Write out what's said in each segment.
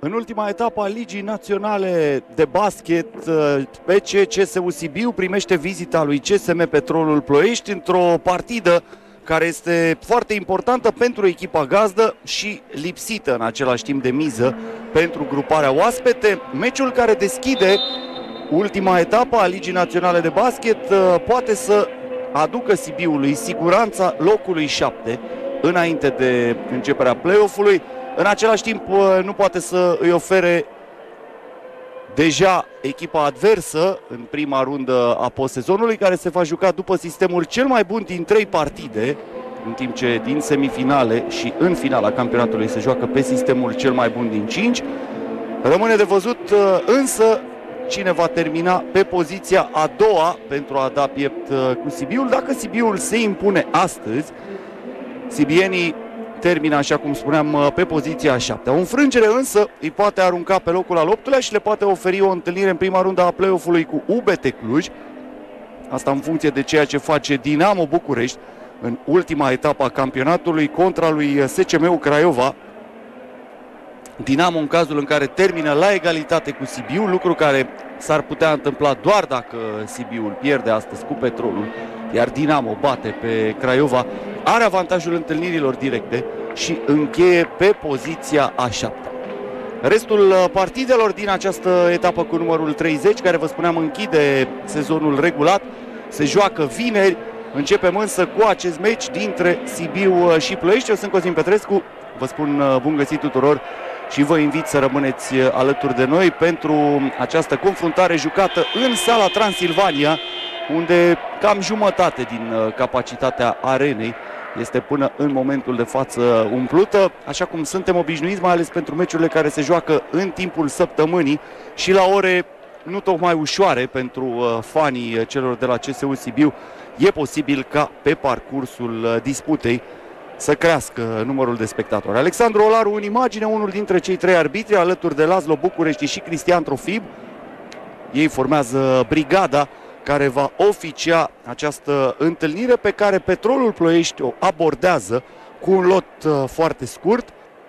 În ultima etapă a Ligii Naționale de Basket, PC CSU Sibiu primește vizita lui CSM Petrolul Ploiești într-o partidă care este foarte importantă pentru echipa gazdă și lipsită în același timp de miză pentru gruparea oaspete. Meciul care deschide ultima etapă a Ligii Naționale de Basket poate să aducă Sibiului siguranța locului 7 înainte de începerea play-off-ului. În același timp nu poate să îi ofere deja echipa adversă în prima rundă a postsezonului, care se va juca după sistemul cel mai bun din 3 partide, în timp ce din semifinale și în finala campionatului se joacă pe sistemul cel mai bun din 5. Rămâne de văzut însă cine va termina pe poziția a doua pentru a da piept cu Sibiul. Dacă Sibiul se impune astăzi, sibienii termină, așa cum spuneam, pe poziția a 7-a. O înfrângere însă îi poate arunca pe locul al 8-lea și le poate oferi o întâlnire în prima rundă a play-off-ului cu UBT Cluj. Asta în funcție de ceea ce face Dinamo București în ultima etapă a campionatului contra lui SCM Craiova. Dinamo în cazul în care termină la egalitate cu Sibiu, lucru care s-ar putea întâmpla doar dacă Sibiul pierde astăzi cu Petrolul, iar Dinamo bate pe Craiova, are avantajul întâlnirilor directe și încheie pe poziția a 7-a. Restul partidelor din această etapă cu numărul 30, care vă spuneam închide sezonul regulat, se joacă vineri. Începem însă cu acest meci dintre Sibiu și Ploiești. Eu sunt Cosmin Petrescu, vă spun bun găsit tuturor și vă invit să rămâneți alături de noi pentru această confruntare jucată în sala Transilvania, unde cam jumătate din capacitatea arenei este până în momentul de față umplută, așa cum suntem obișnuiți, mai ales pentru meciurile care se joacă în timpul săptămânii și la ore nu tocmai ușoare pentru fanii celor de la CSU Sibiu. E posibil ca pe parcursul disputei să crească numărul de spectatori. Alexandru Olaru în imagine, unul dintre cei 3 arbitri, alături de Laszlo București și Cristian Trofib. Ei formează brigada care va oficia această întâlnire, pe care Petrolul Ploiești o abordează cu un lot foarte scurt.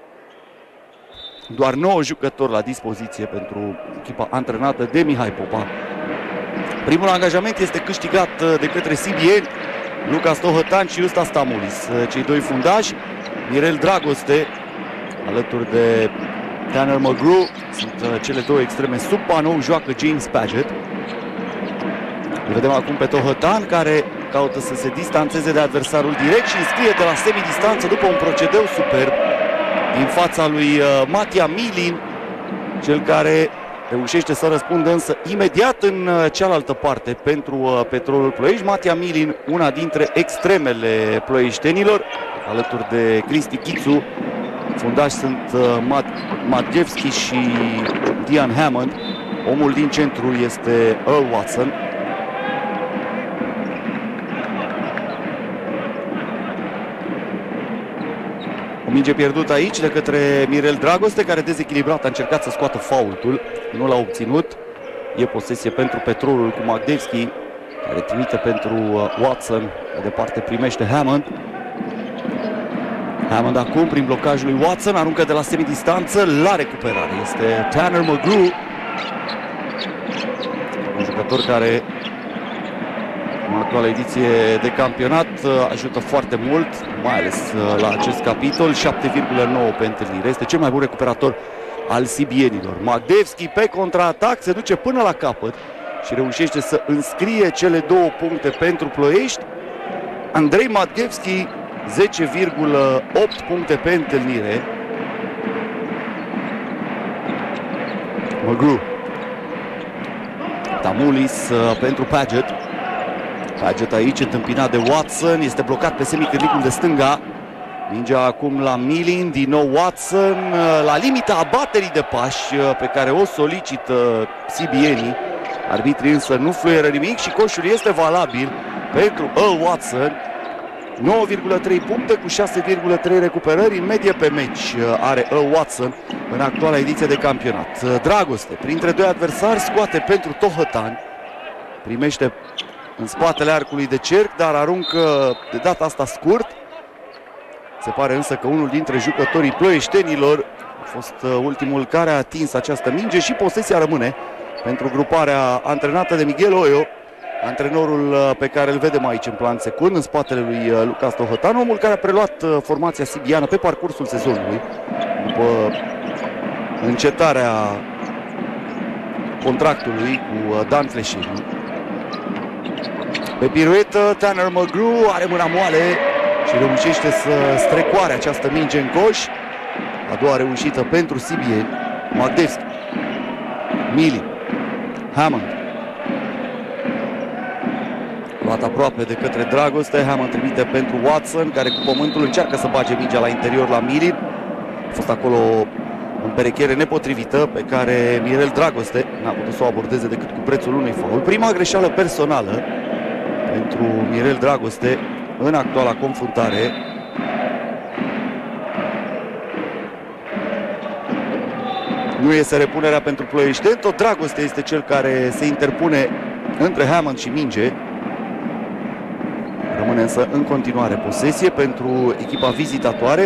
Doar 9 jucători la dispoziție pentru echipa antrenată de Mihai Popa. Primul angajament este câștigat de către sibieni, Lucas Tohătan și Iusta Stamulis, cei 2 fundași. Mirel Dragoste alături de Tanner McGrew sunt cele 2 extreme sub panou, joacă James Paget. Îl vedem acum pe Tohătan, care caută să se distanțeze de adversarul direct și înscrie de la semidistanță după un procedeu superb din fața lui Matia Milin, cel care reușește să răspundă însă imediat în cealaltă parte pentru Petrolul Ploiești. Matia Milin, una dintre extremele ploieștenilor, alături de Cristi Chițu. Fundași sunt Matgevski și Dian Hammond. Omul din centru este Earl Watson. O minge pierdută aici de către Mirel Dragoste, care dezechilibrat a încercat să scoată faultul. Nu l-a obținut. E posesie pentru Petrolul cu Magdevski, care trimite pentru Watson. De departe primește Hammond. Hammond acum, prin blocajul lui Watson, aruncă de la semidistanță la recuperare. Este Tanner McGrew, un jucător care în actuala ediție de campionat ajută foarte mult, mai ales la acest capitol. 7,9 pe întâlnire. Este cel mai bun recuperator al sibienilor. Magdevski pe contraatac se duce până la capăt și reușește să înscrie cele 2 puncte pentru Ploiești. Andrei Magdevski, 10,8 puncte pe întâlnire. McGrew. Tamulis pentru Paget. Paget aici întâmpinat de Watson, este blocat pe semicârlicul de stânga. Mingea acum la Milin, din nou Watson, la limita abaterii de pași pe care o solicită sibienii. Arbitrii însă nu fluieră nimic și coșul este valabil pentru Earl Watson. 9,3 puncte cu 6,3 recuperări în medie pe meci are Earl Watson în actuala ediție de campionat. Dragoste, printre 2 adversari, scoate pentru Tohătan. Primește în spatele arcului de cerc, dar aruncă de data asta scurt. Se pare însă că unul dintre jucătorii ploieștenilor fost ultimul care a atins această minge și posesia rămâne pentru gruparea antrenată de Miguel Oio, antrenorul pe care îl vedem aici în plan secund, în spatele lui Lucas Tohătan, omul care a preluat formația sibiană pe parcursul sezonului, după încetarea contractului cu Dan Fleșini. Pe piruetă, Tanner McGrew are mâna moale și reușește să strecoare această minge în coș. A doua reușită pentru sibieni. Magdevski, Mili, Hammond. Luat aproape de către Dragoste, Hammond trimite pentru Watson, care cu pământul încearcă să bage mingea la interior la Mili. A fost acolo o împerechiere nepotrivită pe care Mirel Dragoste n-a putut să o abordeze decât cu prețul unui faul. Prima greșeală personală pentru Mirel Dragoste în actuala confruntare. Nu iese repunerea pentru ploieșteni, tot Dragoste este cel care se interpune între Hammond și minge. Rămâne însă în continuare posesie pentru echipa vizitatoare.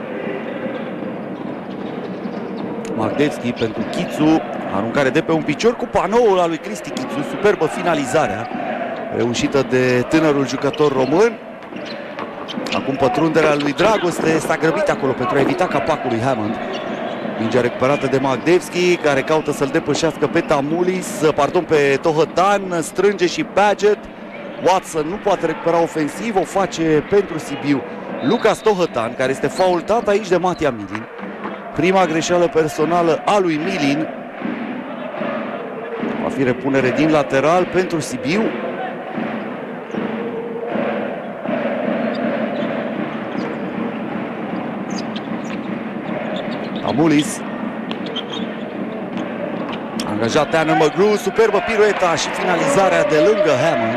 Magdevski pentru Chițu, aruncare de pe un picior cu panoul al lui Cristi Chițu, superbă finalizarea reușită de tânărul jucător român. Acum pătrunderea lui Dragoste, s-a grăbit acolo pentru a evita capacul lui Hammond. Mingea recuperată de Magdevski, care caută să-l depășească pe Tamulis, pe Tohătan, strânge și Paget. Watson nu poate recupera ofensiv, o face pentru Sibiu Lucas Tohătan, care este faultat aici de Matia Milin. Prima greșeală personală a lui Milin. Va fi repunere din lateral pentru Sibiu. Tamulis. Angajat Tanner McGrew, superbă pirueta și finalizarea de lângă Hammond.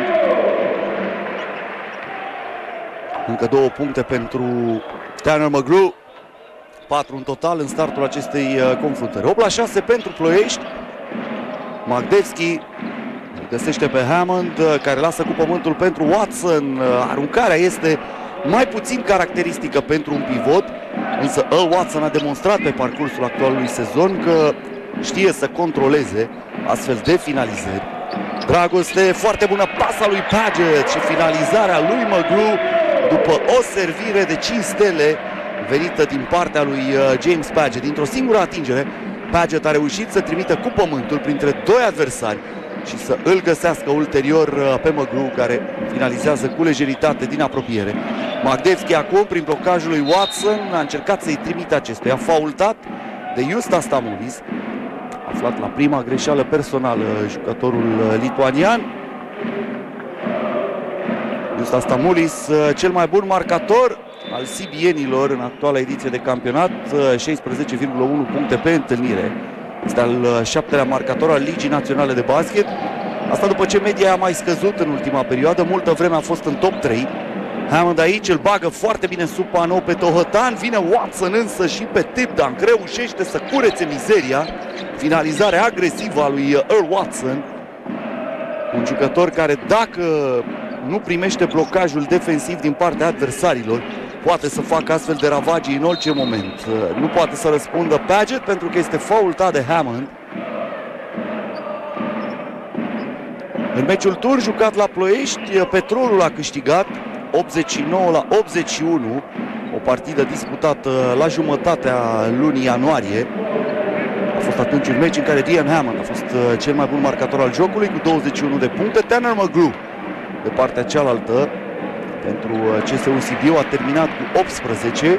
Încă 2 puncte pentru Tanner McGrew. 4 în total în startul acestei confruntări. 8-6 pentru Ploiești. Magdevski îl găsește pe Hammond, care lasă cu pământul pentru Watson. Aruncarea este mai puțin caracteristică pentru un pivot, însă Watson a demonstrat pe parcursul actualului sezon că știe să controleze astfel de finalizări. Dragoste, foarte bună pasa lui Paget și finalizarea lui McGrew după o servire de 5 stele venită din partea lui James Paget. Dintr-o singură atingere, Paget a reușit să trimită cu pământul printre 2 adversari și să îl găsească ulterior pe McGrew, care finalizează cu lejeritate din apropiere. Magdevski acum, prin blocajul lui Watson, a încercat să-i trimită acestuia, faultat de Justas Tamulis. Aflat la prima greșeală personală jucătorul lituanian. Justas Tamulis, cel mai bun marcator al sibienilor în actuala ediție de campionat, 16,1 puncte pe întâlnire. Este al 7-lea marcator al Ligii Naționale de Basket. Asta după ce media a mai scăzut în ultima perioadă, multă vreme a fost în top 3. Hammond aici îl bagă foarte bine sub panou pe Tohătan, vine Watson însă și pe Tipdunk, reușește să curețe mizeria. Finalizare agresivă a lui Earl Watson, un jucător care, dacă nu primește blocajul defensiv din partea adversarilor, poate să facă astfel de ravagii în orice moment. Nu poate să răspundă Paget pentru că este faultat de Hammond. În meciul tur jucat la Ploiești, Petrolul a câștigat 89-81, o partidă disputată la jumătatea lunii ianuarie. A fost atunci un meci în care Dean Hammond a fost cel mai bun marcator al jocului cu 21 de puncte. Tanner McGrew, de partea cealaltă, pentru CSU Sibiu, a terminat cu 18.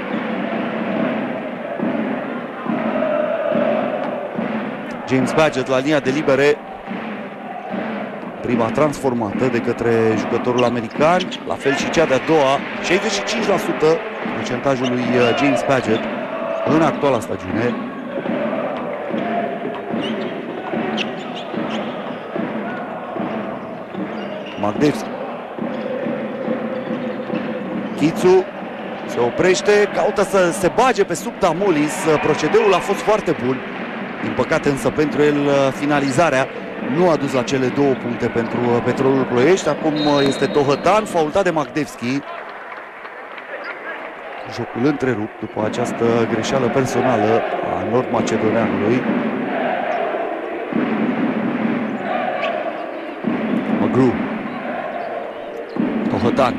James Paget la linia de libere. Prima transformată de către jucătorul american, la fel și cea de-a doua. 65% procentajul lui James Paget în actuala stagiune. Magdevski. Chițu se oprește, caută să se bage pe sub Tamulis. Procedeul a fost foarte bun. Din păcate însă pentru el finalizarea nu a dus la cele 2 puncte pentru Petrolul Ploiești. Acum este Tohătan, faultat de Magdevski. Jocul întrerupt după această greșeală personală a nord-macedoneanului. McGrew. Tohătan.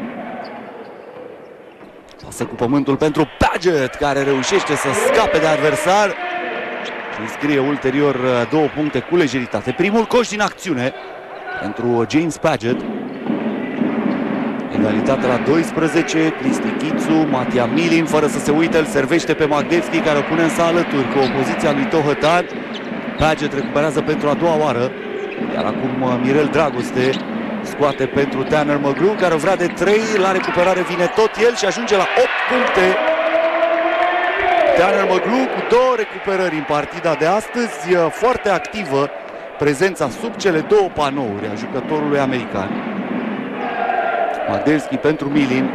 Pasă cu pământul pentru Paget, care reușește să scape de adversar și înscrie ulterior 2 puncte cu lejeritate. Primul coș din acțiune pentru James Paget. Egalitate la 12, Cristi Chițu, Matia Milin, fără să se uite, îl servește pe Magdevski, care o pune însă alături cu opoziția lui Tohătan. Paget recuperează pentru a doua oară, iar acum Mirel Dragoste scoate pentru Tanner McGrew, care o vrea de 3, la recuperare vine tot el și ajunge la 8 puncte. Tanner McGrew cu 2 recuperări în partida de astăzi, foarte activă prezența sub cele 2 panouri a jucătorului american. Magdevski pentru Milin.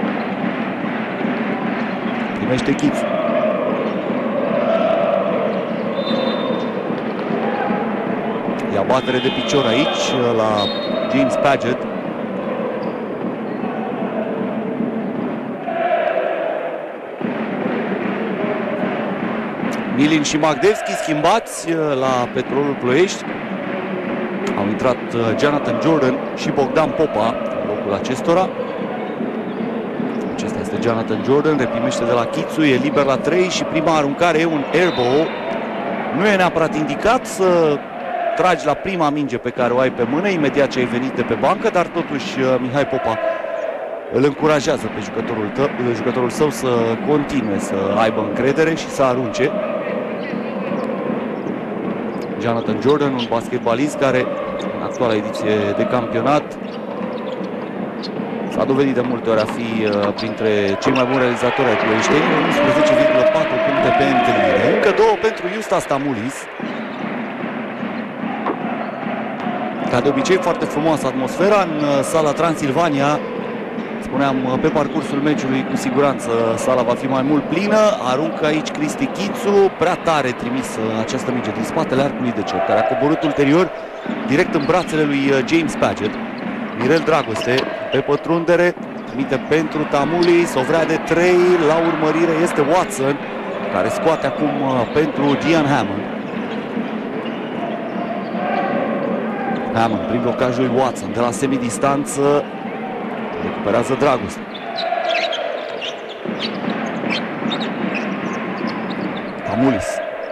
Primește Chițu. Ia batere de picior aici la James Paget. Milin și Magdevski schimbați la Petrolul Ploiești. Au intrat Jonathan Jordan și Bogdan Popa în locul acestora. Acesta este Jonathan Jordan, reprimește de la Chițu, e liber la 3 și prima aruncare e un airball. Nu e neapărat indicat să tragi la prima minge pe care o ai pe mână imediat ce ai venit de pe bancă, dar totuși Mihai Popa îl încurajează pe jucătorul său să continue să aibă încredere și să arunce. Jonathan Jordan, un basketbalist care în actuala ediție de campionat s-a dovedit de multe ori a fi printre cei mai buni realizatori ai ploieștenilor. 11,4 puncte pe întâlnire. Încă 2 pentru Justas Stamulis. Ca de obicei, foarte frumoasă atmosfera în sala Transilvania. Spuneam, pe parcursul meciului, cu siguranță sala va fi mai mult plină. Aruncă aici Cristi Chițu, prea tare trimis această minge din spatele arcului de cer, care a coborât ulterior direct în brațele lui James Paget. Mirel Dragoste pe pătrundere, trimite pentru Tamulis, o vrea de 3, la urmărire este Watson, care scoate acum pentru Dian Hammond. Hammond prin blocajul lui Watson de la semidistanță. Recuperează Dragoste. Tamulis.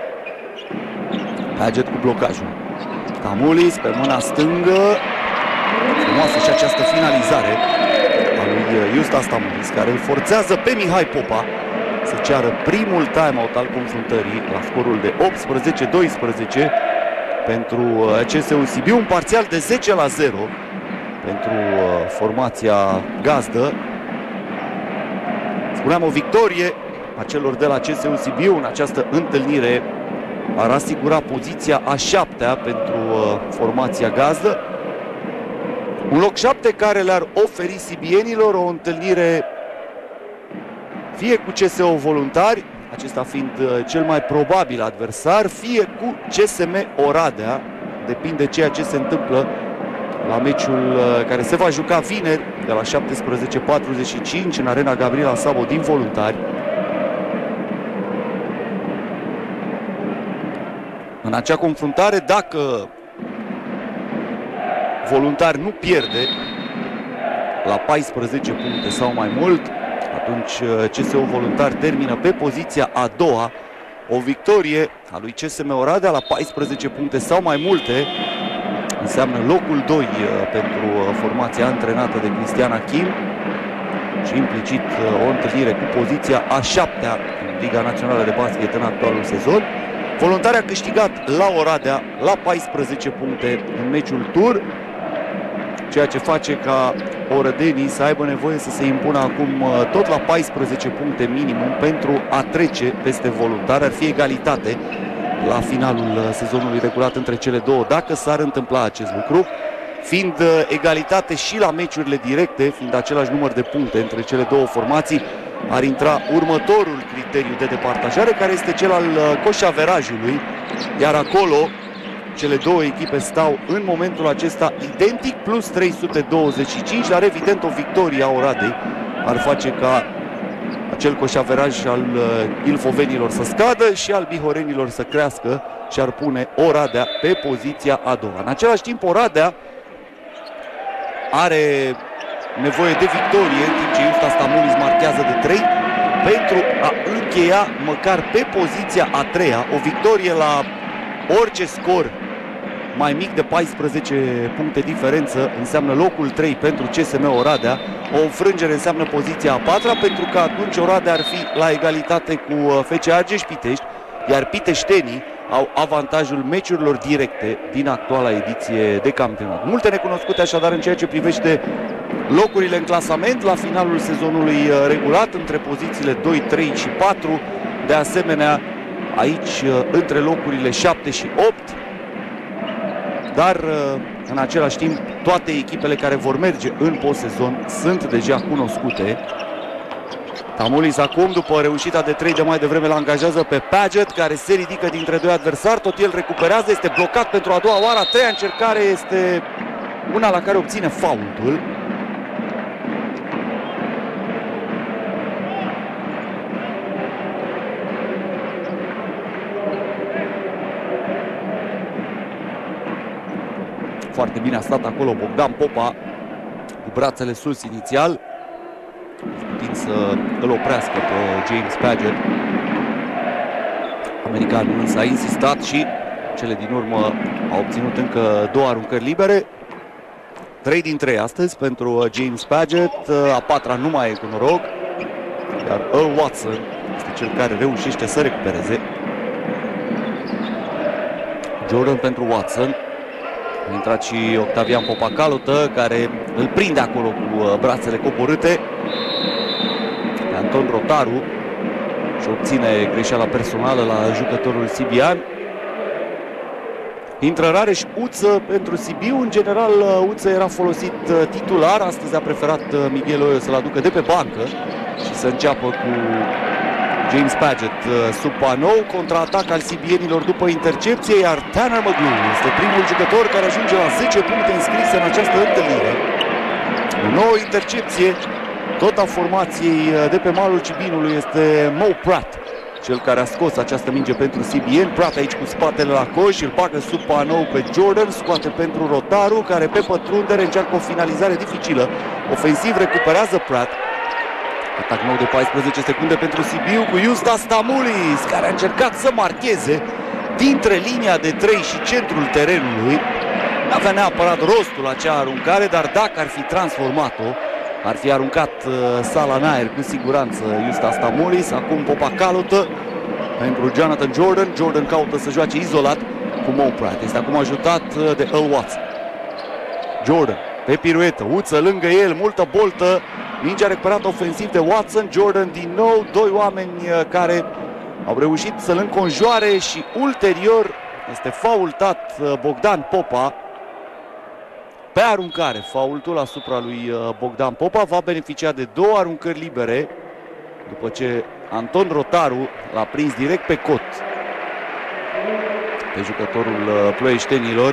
Paget cu blocajul. Tamulis pe mâna stângă. Frumoasă și această finalizare a lui Justas Tamulis, care îl forțează pe Mihai Popa să ceară primul time-out al confruntării la scorul de 18-12 pentru CSU Sibiu, un parțial de 10-0 pentru formația gazdă. Spuneam, o victorie a celor de la CSU Sibiu în această întâlnire ar asigura poziția a 7-a pentru formația gazdă. Un loc 7 care le-ar oferi sibienilor o întâlnire fie cu CSO Voluntari, acesta fiind cel mai probabil adversar, fie cu CSM Oradea, depinde ceea ce se întâmplă la meciul care se va juca vineri de la 17:45 în arena Gabriela Sabo din Voluntari. În acea confruntare, dacă Voluntari nu pierde la 14 puncte sau mai mult, atunci CSO Voluntari termină pe poziția a doua. O victorie a lui CSM Oradea la 14 puncte sau mai multe înseamnă locul 2 pentru formația antrenată de Cristian Achim și implicit o întâlnire cu poziția a 7-a în Liga Națională de Basket în actualul sezon. Voluntari a câștigat la Oradea la 14 puncte în meciul tur, ceea ce face ca orădenii să aibă nevoie să se impună acum tot la 14 puncte minimum pentru a trece peste Voluntari. Ar fi egalitate la finalul sezonului regulat între cele două, dacă s-ar întâmpla acest lucru, fiind egalitate și la meciurile directe, fiind același număr de puncte între cele două formații, ar intra următorul criteriu de departajare, care este cel al coșaverajului, iar acolo cele două echipe stau în momentul acesta identic, plus 325, dar evident o victorie a Oradei ar face ca acel coșaveraj al ilfovenilor să scadă și al bihorenilor să crească și ar pune Oradea pe poziția a doua. În același timp, Oradea are nevoie de victorie, în timp ce Iusta Stamulis marchează de 3 pentru a încheia măcar pe poziția a treia. O victorie la orice scor mai mic de 14 puncte diferență înseamnă locul 3 pentru CSM Oradea. O înfrângere înseamnă poziția a patra, pentru că atunci Oradea ar fi la egalitate cu FC Argeș Pitești, iar piteștenii au avantajul meciurilor directe din actuala ediție de campionat. Multe necunoscute așadar în ceea ce privește locurile în clasament la finalul sezonului regulat, între pozițiile 2, 3 și 4. De asemenea, aici între locurile 7 și 8. Dar în același timp toate echipele care vor merge în post-sezon sunt deja cunoscute. Stamulis acum, după reușita de 3 de mai devreme, l angajează pe Paget, care se ridică dintre doi adversari, tot el recuperează, este blocat pentru a doua oară, a treia încercare este una la care obține faultul. Foarte bine a stat acolo Bogdan Popa cu brațele sus inițial, putin să îl oprească pe James Paget. Americanul însă a insistat și cele din urmă a obținut încă 2 aruncări libere. 3 din 3 astăzi pentru James Paget, a patra nu mai e cu noroc, iar Earl Watson este cel care reușește să recupereze. Jordan pentru Watson. A intrat și Octavian Popacalută, care îl prinde acolo cu brațele coborâte pe Anton Rotaru și obține greșeala personală la jucătorul sibian. Intră Rareș Uță pentru Sibiu. În general, Uță era folosit titular. Astăzi a preferat Miguel Oio să-l aducă de pe bancă și să înceapă cu James Paget sub panou. Contraatac al sibienilor după intercepție, iar Tanner McGlue este primul jucător care ajunge la 10 puncte înscrise în această întâlnire. O nouă intercepție, tot a formației de pe malul Cibinului, este Mo Pratt, cel care a scos această minge pentru sibieni. Pratt aici cu spatele la coș, îl bagă sub panou pe Jordan, scoate pentru Rotaru, care pe pătrundere încearcă o finalizare dificilă. Ofensiv recuperează Pratt. Atac nou de 14 secunde pentru Sibiu cu Iusta Stamulis, care a încercat să marcheze dintre linia de 3 și centrul terenului. N-avea neapărat rostul acea aruncare, dar dacă ar fi transformat-o, ar fi aruncat sala în aer cu siguranță Iusta Stamulis. Acum Popacalută pentru Jonathan Jordan. Jordan caută să joace izolat cu Mo Pratt. Este acum ajutat de Earl Watson. Jordan pe piruetă, Uță lângă el, multă boltă. Mingea recuperată ofensiv de Watson. Jordan din nou, 2 oameni care au reușit să-l înconjoare și ulterior este faultat Bogdan Popa pe aruncare. Faultul asupra lui Bogdan Popa va beneficia de 2 aruncări libere după ce Anton Rotaru l-a prins direct pe cot pe jucătorul ploieștenilor.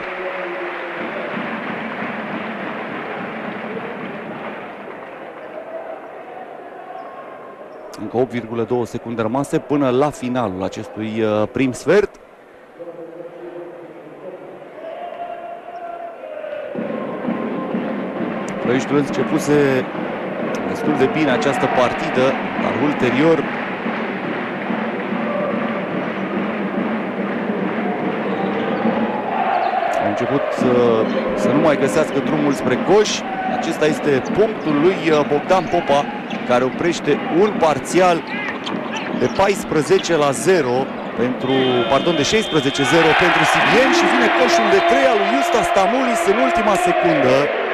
Încă 8,2 secunde rămase până la finalul acestui prim sfert. Ploieștiul începuse destul de bine această partidă, dar ulterior au început să nu mai găsească drumul spre coș. Acesta este punctul lui Bogdan Popa, care oprește un parțial de 16-0 pentru, pardon, de 16-0 pentru sibieni și vine coșul de 3 al lui Iusta Stamulis în ultima secundă.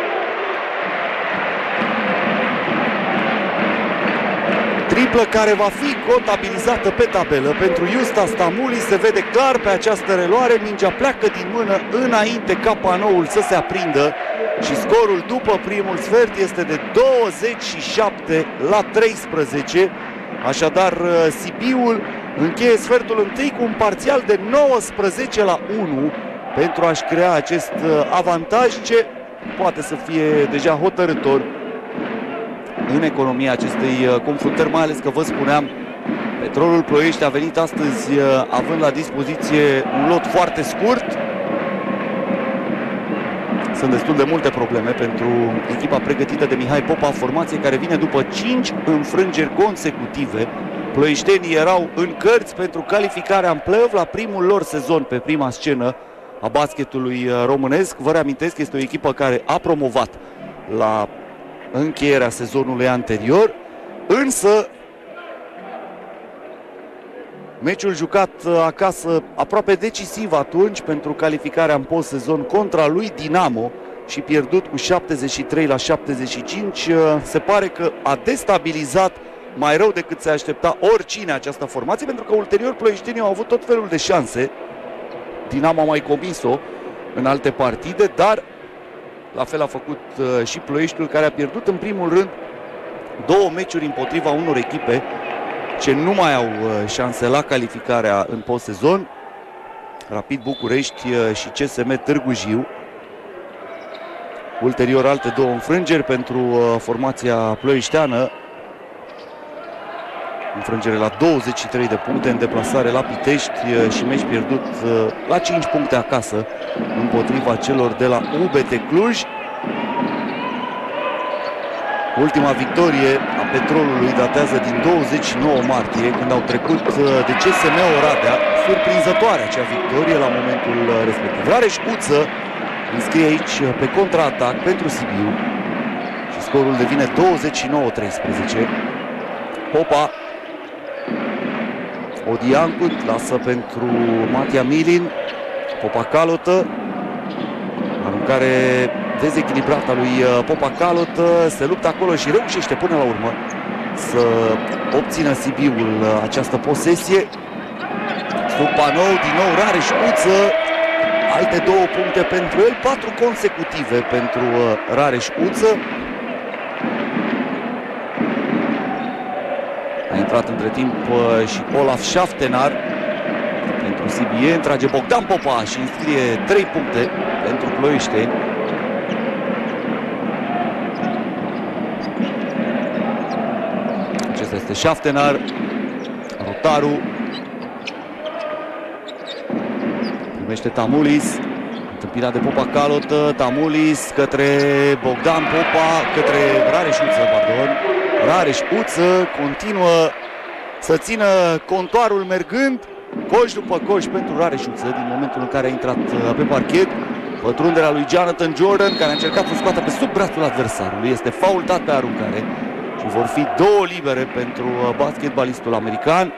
Triplă care va fi contabilizată pe tabelă pentru Iusta Stamulis. Se vede clar pe această reluare, mingea pleacă din mână înainte ca panoul să se aprindă și scorul după primul sfert este de 27-13. Așadar, Sibiul încheie sfertul întâi cu un parțial de 19-1 pentru a-și crea acest avantaj ce poate să fie deja hotărâtor în economia acestei confruntări, mai ales că vă spuneam, Petrolul Ploiești a venit astăzi având la dispoziție un lot foarte scurt. Sunt destul de multe probleme pentru echipa pregătită de Mihai Popa, formație care vine după 5 înfrângeri consecutive. Ploieștenii erau în cărți pentru calificarea în play-off la primul lor sezon pe prima scenă a basketului românesc. Vă reamintesc, este o echipă care a promovat la încheierea sezonului anterior, însă meciul jucat acasă aproape decisiv atunci pentru calificarea în post-sezon contra lui Dinamo și pierdut cu 73-75, se pare că a destabilizat mai rău decât se aștepta oricine această formație, pentru că ulterior ploieștenii au avut tot felul de șanse. Dinamo a mai comis-o în alte partide, dar la fel a făcut și Ploieștiul, care a pierdut în primul rând 2 meciuri împotriva unor echipe ce nu mai au șanse la calificarea în post-sezon, Rapid București și CSM Târgu Jiu. Ulterior alte 2 înfrângeri pentru formația ploieșteană. Înfrângere la 23 de puncte în deplasare la Pitești și meci pierdut la 5 puncte acasă împotriva celor de la UBT Cluj. Ultima victorie a Petrolului datează din 29 martie, când au trecut de CSM Oradea. Surprinzătoare acea victorie la momentul respectiv. Rareș Uță înscrie aici pe contraatac pentru Sibiu și scorul devine 29-13. Popa, Odiancu lasă pentru Matia Milin. Popa Calotă, aruncare dezechilibrată a lui Popa Calotă, se luptă acolo și reușește până la urmă să obțină Sibiul această posesie. Sub panou, din nou Rareș Uță, alte 2 puncte pentru el, 4 consecutive pentru Rareș Uță. A intrat între timp și Olaf Schaftenar pentru CBN, trage Bogdan Popa și înscrie 3 puncte pentru ploieșteni. Acesta este Schaftenar, Rotaru, primește Tamulis, întâmpinat de Popa Calotă, Tamulis către Bogdan Popa, către Rareș Uță, pardon. Rareș Uță continuă să țină contoarul mergând, coș după coș pentru Rareș Uță din momentul în care a intrat pe parchet. Pătrunderea lui Jonathan Jordan, care a încercat să scoată pe sub brațul adversarului, este faultat pe aruncare și vor fi 2 libere pentru basketbalistul american.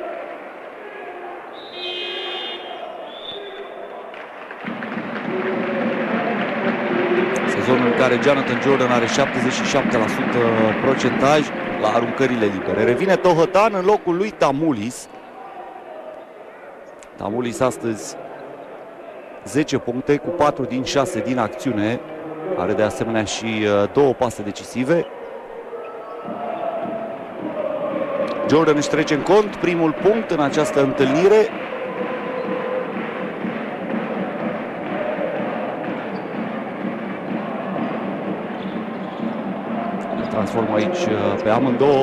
Sezonul în care Jonathan Jordan are 77% procentaj la aruncările libere. Revine Tohătan în locul lui Tamulis. Tamulis astăzi 10 puncte cu 4 din 6 din acțiune. Are de asemenea și 2 pase decisive. Jordan își trece în cont primul punct în această întâlnire. Transformă aici pe amândouă.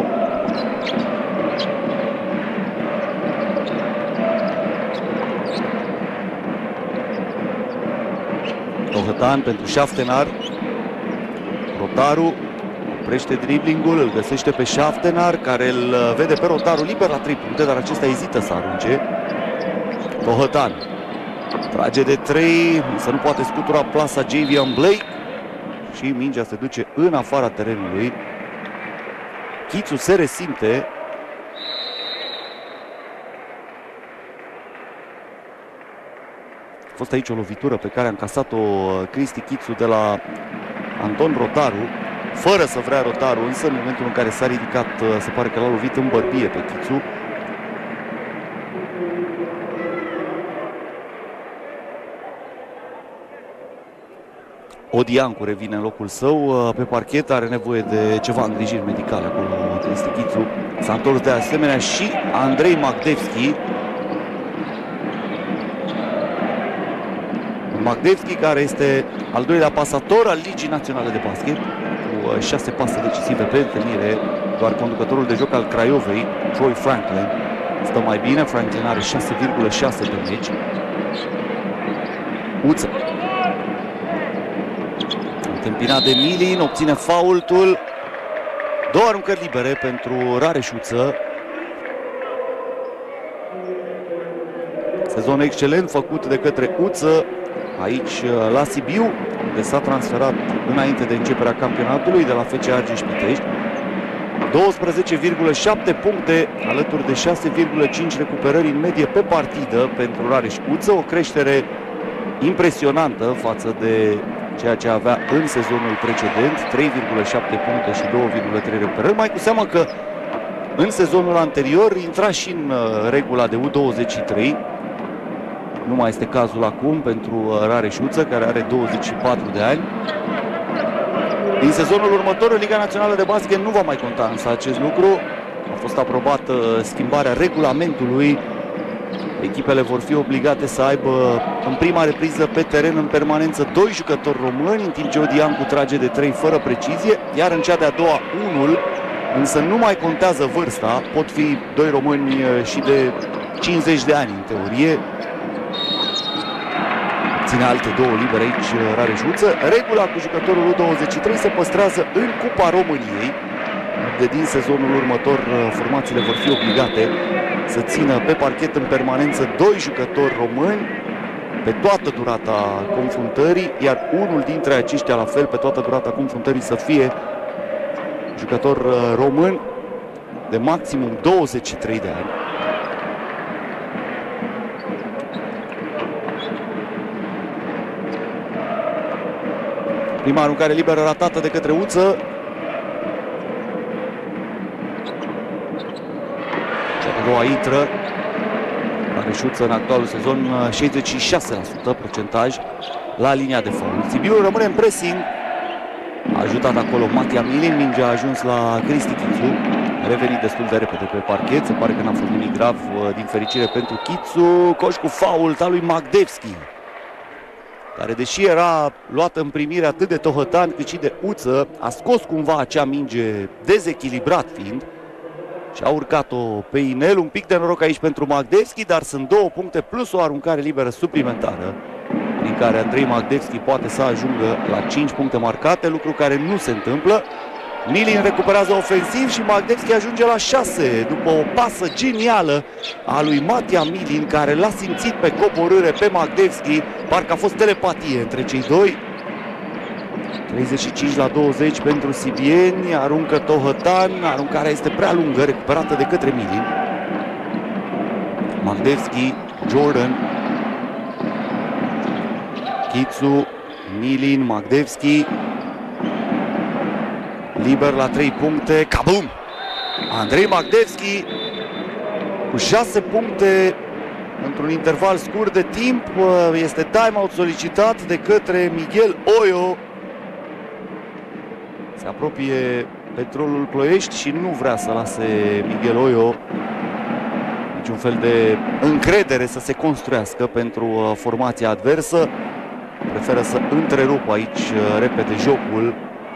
Tohătan pentru Schaftenar. Rotaru oprește driblingul, îl găsește pe Schaftenar, care îl vede pe Rotaru liber la 3 puncte, dar acesta ezită să arunce. Tohătan trage de 3, însă nu poate scutura plasa Javion Blake și mingea se duce în afara terenului. Chițu se resimte. A fost aici o lovitură pe care a încasat-o Cristi Chițu de la Anton Rotaru, fără să vrea Rotaru, însă în momentul în care s-a ridicat, se pare că l-a lovit în bărbie pe Chițu. Odiancu revine în locul său pe parchet, are nevoie de ceva îngrijiri medicale acolo Cristi Chițu. S-a întors de asemenea și Andrei Magdevski. Magdevski, care este al 2-lea pasator al Ligii Naționale de Basket, cu 6 pase decisive pe întâlnire. Doar conducătorul de joc al Craiovei, Troy Franklin, stă mai bine. Franklin are 6,6 pe meci. Uță, întâmpinat de Milin, obține faultul. Două aruncări libere pentru Rareș Uță. Sezon excelent făcut de către Uță aici la Sibiu, unde s-a transferat înainte de începerea campionatului de la FC Argeș Pitești. 12,7 puncte alături de 6,5 recuperări în medie pe partidă pentru Rareș Uță, o creștere impresionantă față de ceea ce avea în sezonul precedent, 3,7 puncte și 2,3 recuperări, mai cu seamă că în sezonul anterior intra și în regula de U23. Nu mai este cazul acum pentru Rareș Uță, care are 24 de ani. Din sezonul următor, în Liga Națională de Basket nu va mai conta însă acest lucru. A fost aprobată schimbarea regulamentului. Echipele vor fi obligate să aibă în prima repriză pe teren în permanență 2 jucători români, în timp ce Odiancu trage de 3 fără precizie, iar în cea de-a doua unul, însă nu mai contează vârsta, pot fi 2 români și de 50 de ani în teorie. Ține alte 2 libere aici Rareș Uță. Regula cu jucătorul U23 se păstrează în Cupa României, de din sezonul următor formațiile vor fi obligate să țină pe parchet în permanență 2 jucători români pe toată durata confruntării, iar unul dintre aceștia la fel pe toată durata confruntării să fie jucător român de maximum 23 de ani. Prima aruncare liberă ratată de către Uță. Cea de doua intră. Rareș Uță în actualul sezon 66% procentaj la linia de faul. Sibiul rămâne în pressing. A ajutat acolo Matia Milin. Mingea a ajuns la Cristi Chițu. A revenit destul de repede pe parchet. Se pare că n-a fost nimic grav din fericire pentru Chițu. Coș cu fault al lui Magdevski, care, deși era luată în primire atât de Tohătan cât și de Uță, a scos cumva acea minge dezechilibrat fiind și a urcat-o pe inel. Un pic de noroc aici pentru Magdevski, dar sunt 2 puncte plus o aruncare liberă suplimentară, prin care Andrei Magdevski poate să ajungă la 5 puncte marcate, lucru care nu se întâmplă. Milin recuperează ofensiv și Magdevski ajunge la 6 după o pasă genială a lui Matia Milin, care l-a simțit pe coborâre pe Magdevski. Parcă a fost telepatie între cei doi. 35-20 pentru sibieni. Aruncă Tohătan. Aruncarea este prea lungă, recuperată de către Milin. Magdevski, Jordan, Chițu, Milin, Magdevski. Liber la 3 puncte. Kabum! Andrei Magdevski cu 6 puncte într-un interval scurt de timp. Este timeout solicitat de către Miguel Oio. Se apropie Petrolul Ploiești și nu vrea să lase Miguel Oio niciun fel de încredere să se construiască pentru formația adversă. Preferă să întrerupă aici repede jocul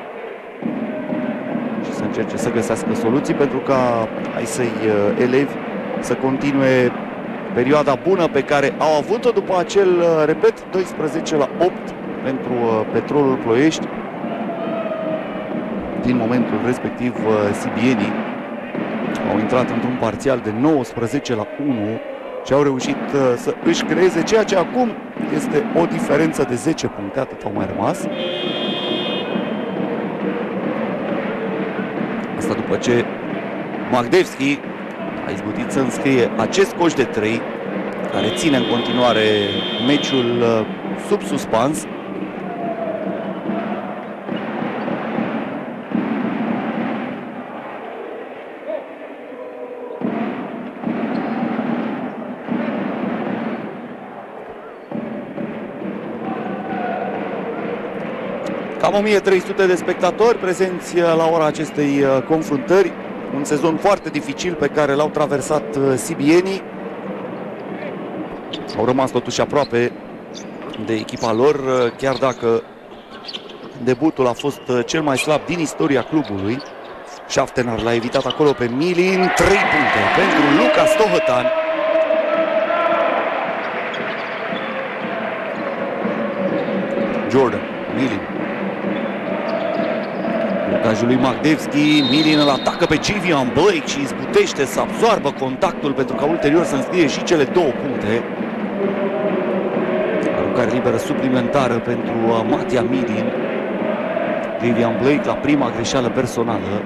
și să încerce să găsească soluții pentru ca ai săi elevi să continue perioada bună pe care au avut-o după acel, repet, 12-8 pentru Petrolul Ploiești. Din momentul respectiv, sibienii au intrat într-un parțial de 19-1 și au reușit să își creeze ceea ce acum este o diferență de 10 puncte, atât au mai rămas. Asta după ce Magdevski a izbutit să înscrie acest coș de 3, care ține în continuare meciul sub suspans. Cam 1300 de spectatori prezenți la ora acestei confruntări. Un sezon foarte dificil pe care l-au traversat sibienii. Au rămas totuși aproape de echipa lor, chiar dacă Debutul a fost cel mai slab din istoria clubului. Șaftenar l-a evitat acolo pe Milin. 3 puncte pentru Lucas Tohătan. Jordan, Milin. Blocajul lui Magdevski. Milin îl atacă pe Javion Blake și izbutește să absoarbă contactul pentru ca ulterior să înscrie și cele 2 puncte. Aruncare liberă suplimentară pentru Matia Milin. Javion Blake la prima greșeală personală.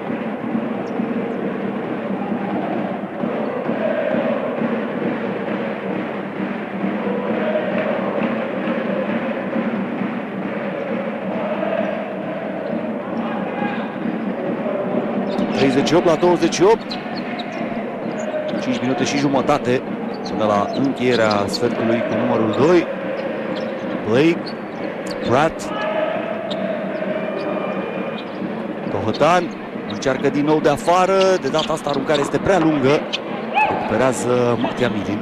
La 28, 5 minute și jumătate până la încheierea sfertului cu numărul 2. Blake, Pratt, Tohătan încearcă din nou de afară, de data asta aruncarea este prea lungă, recuperează Matia Milin.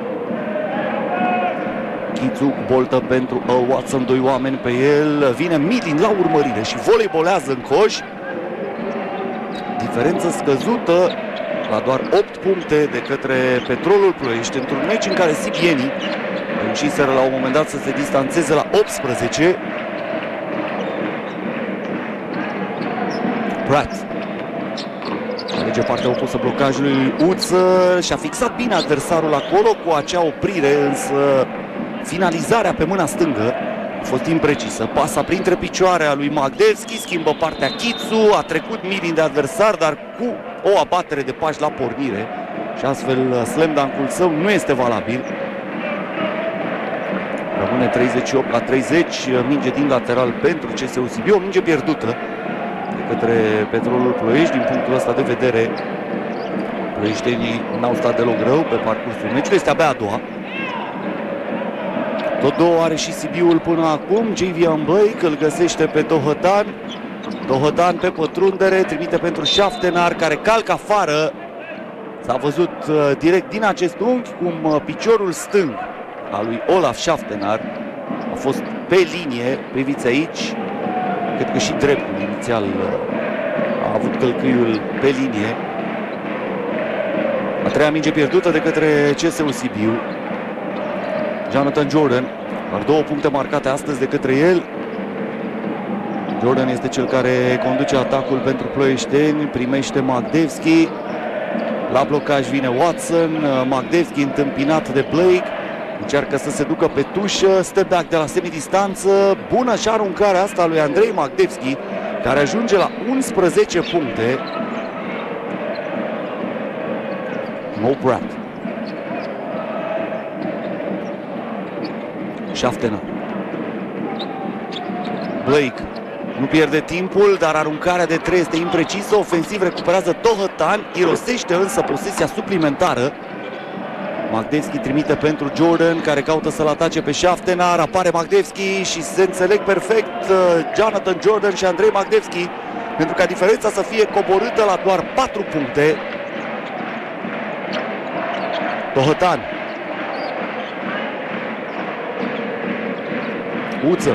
Chițu cu boltă pentru Watson, 2 oameni pe el, vine Milin la urmărire și voleibolează în coș. Diferență scăzută la doar 8 puncte de către Petrolul Ploiești într-un meci în care sibienii reușiseră la un moment dat să se distanțeze la 18. Pratt alege partea opusă blocajului Uță, și-a fixat bine adversarul acolo cu acea oprire, însă finalizarea pe mâna stângă a fost imprecisă. Pasa printre picioare a lui Magdevski, schimbă partea Chițu, a trecut Milin de adversar, dar cu o abatere de pași la pornire și astfel slam dunk-ul său nu este valabil. Rămâne 38 la 30, minge din lateral pentru CSU Sibiu, o minge pierdută de către Petrolul Ploiești. Din punctul ăsta de vedere, ploieștenii n-au stat deloc rău pe parcursul meciului, este abia a doua. Tot 2 are și Sibiul până acum. Javion Blake îl găsește pe Tohătan. Tohătan pe pătrundere, trimite pentru Șaftenar, care calcă afară. S-a văzut direct din acest unghi cum piciorul stâng al lui Olaf Șaftenar a fost pe linie. Priviți aici, cred că și dreptul inițial a avut călcâiul pe linie. A 3-a minge pierdută de către CSU Sibiu. Jonathan Jordan, doar 2 puncte marcate astăzi de către el. Jordan este cel care conduce atacul pentru ploieșteni, primește Magdevski. La blocaj vine Watson, Magdevski întâmpinat de Blake. Încearcă să se ducă pe tușă, step back de la semidistanță. Bună și aruncarea asta lui Andrei Magdevski, care ajunge la 11 puncte. Mo Pratt. Șaftenar. Blake nu pierde timpul, dar aruncarea de 3 este imprecisă. Ofensiv recuperează Tohătan, irosește însă posesia suplimentară. Magdevski trimite pentru Jordan, care caută să-l atace pe Șaftenar. Apare Magdevski și se înțeleg perfect Jonathan Jordan și Andrei Magdevski, pentru ca diferența să fie coborâtă la doar 4 puncte. Tohătan. Uță.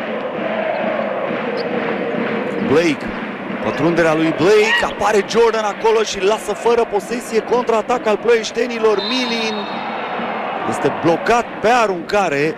Blake. Pătrunderea lui Blake. Apare Jordan acolo și lasă fără posesie. Contraatac al ploieștenilor. Milin este blocat pe aruncare.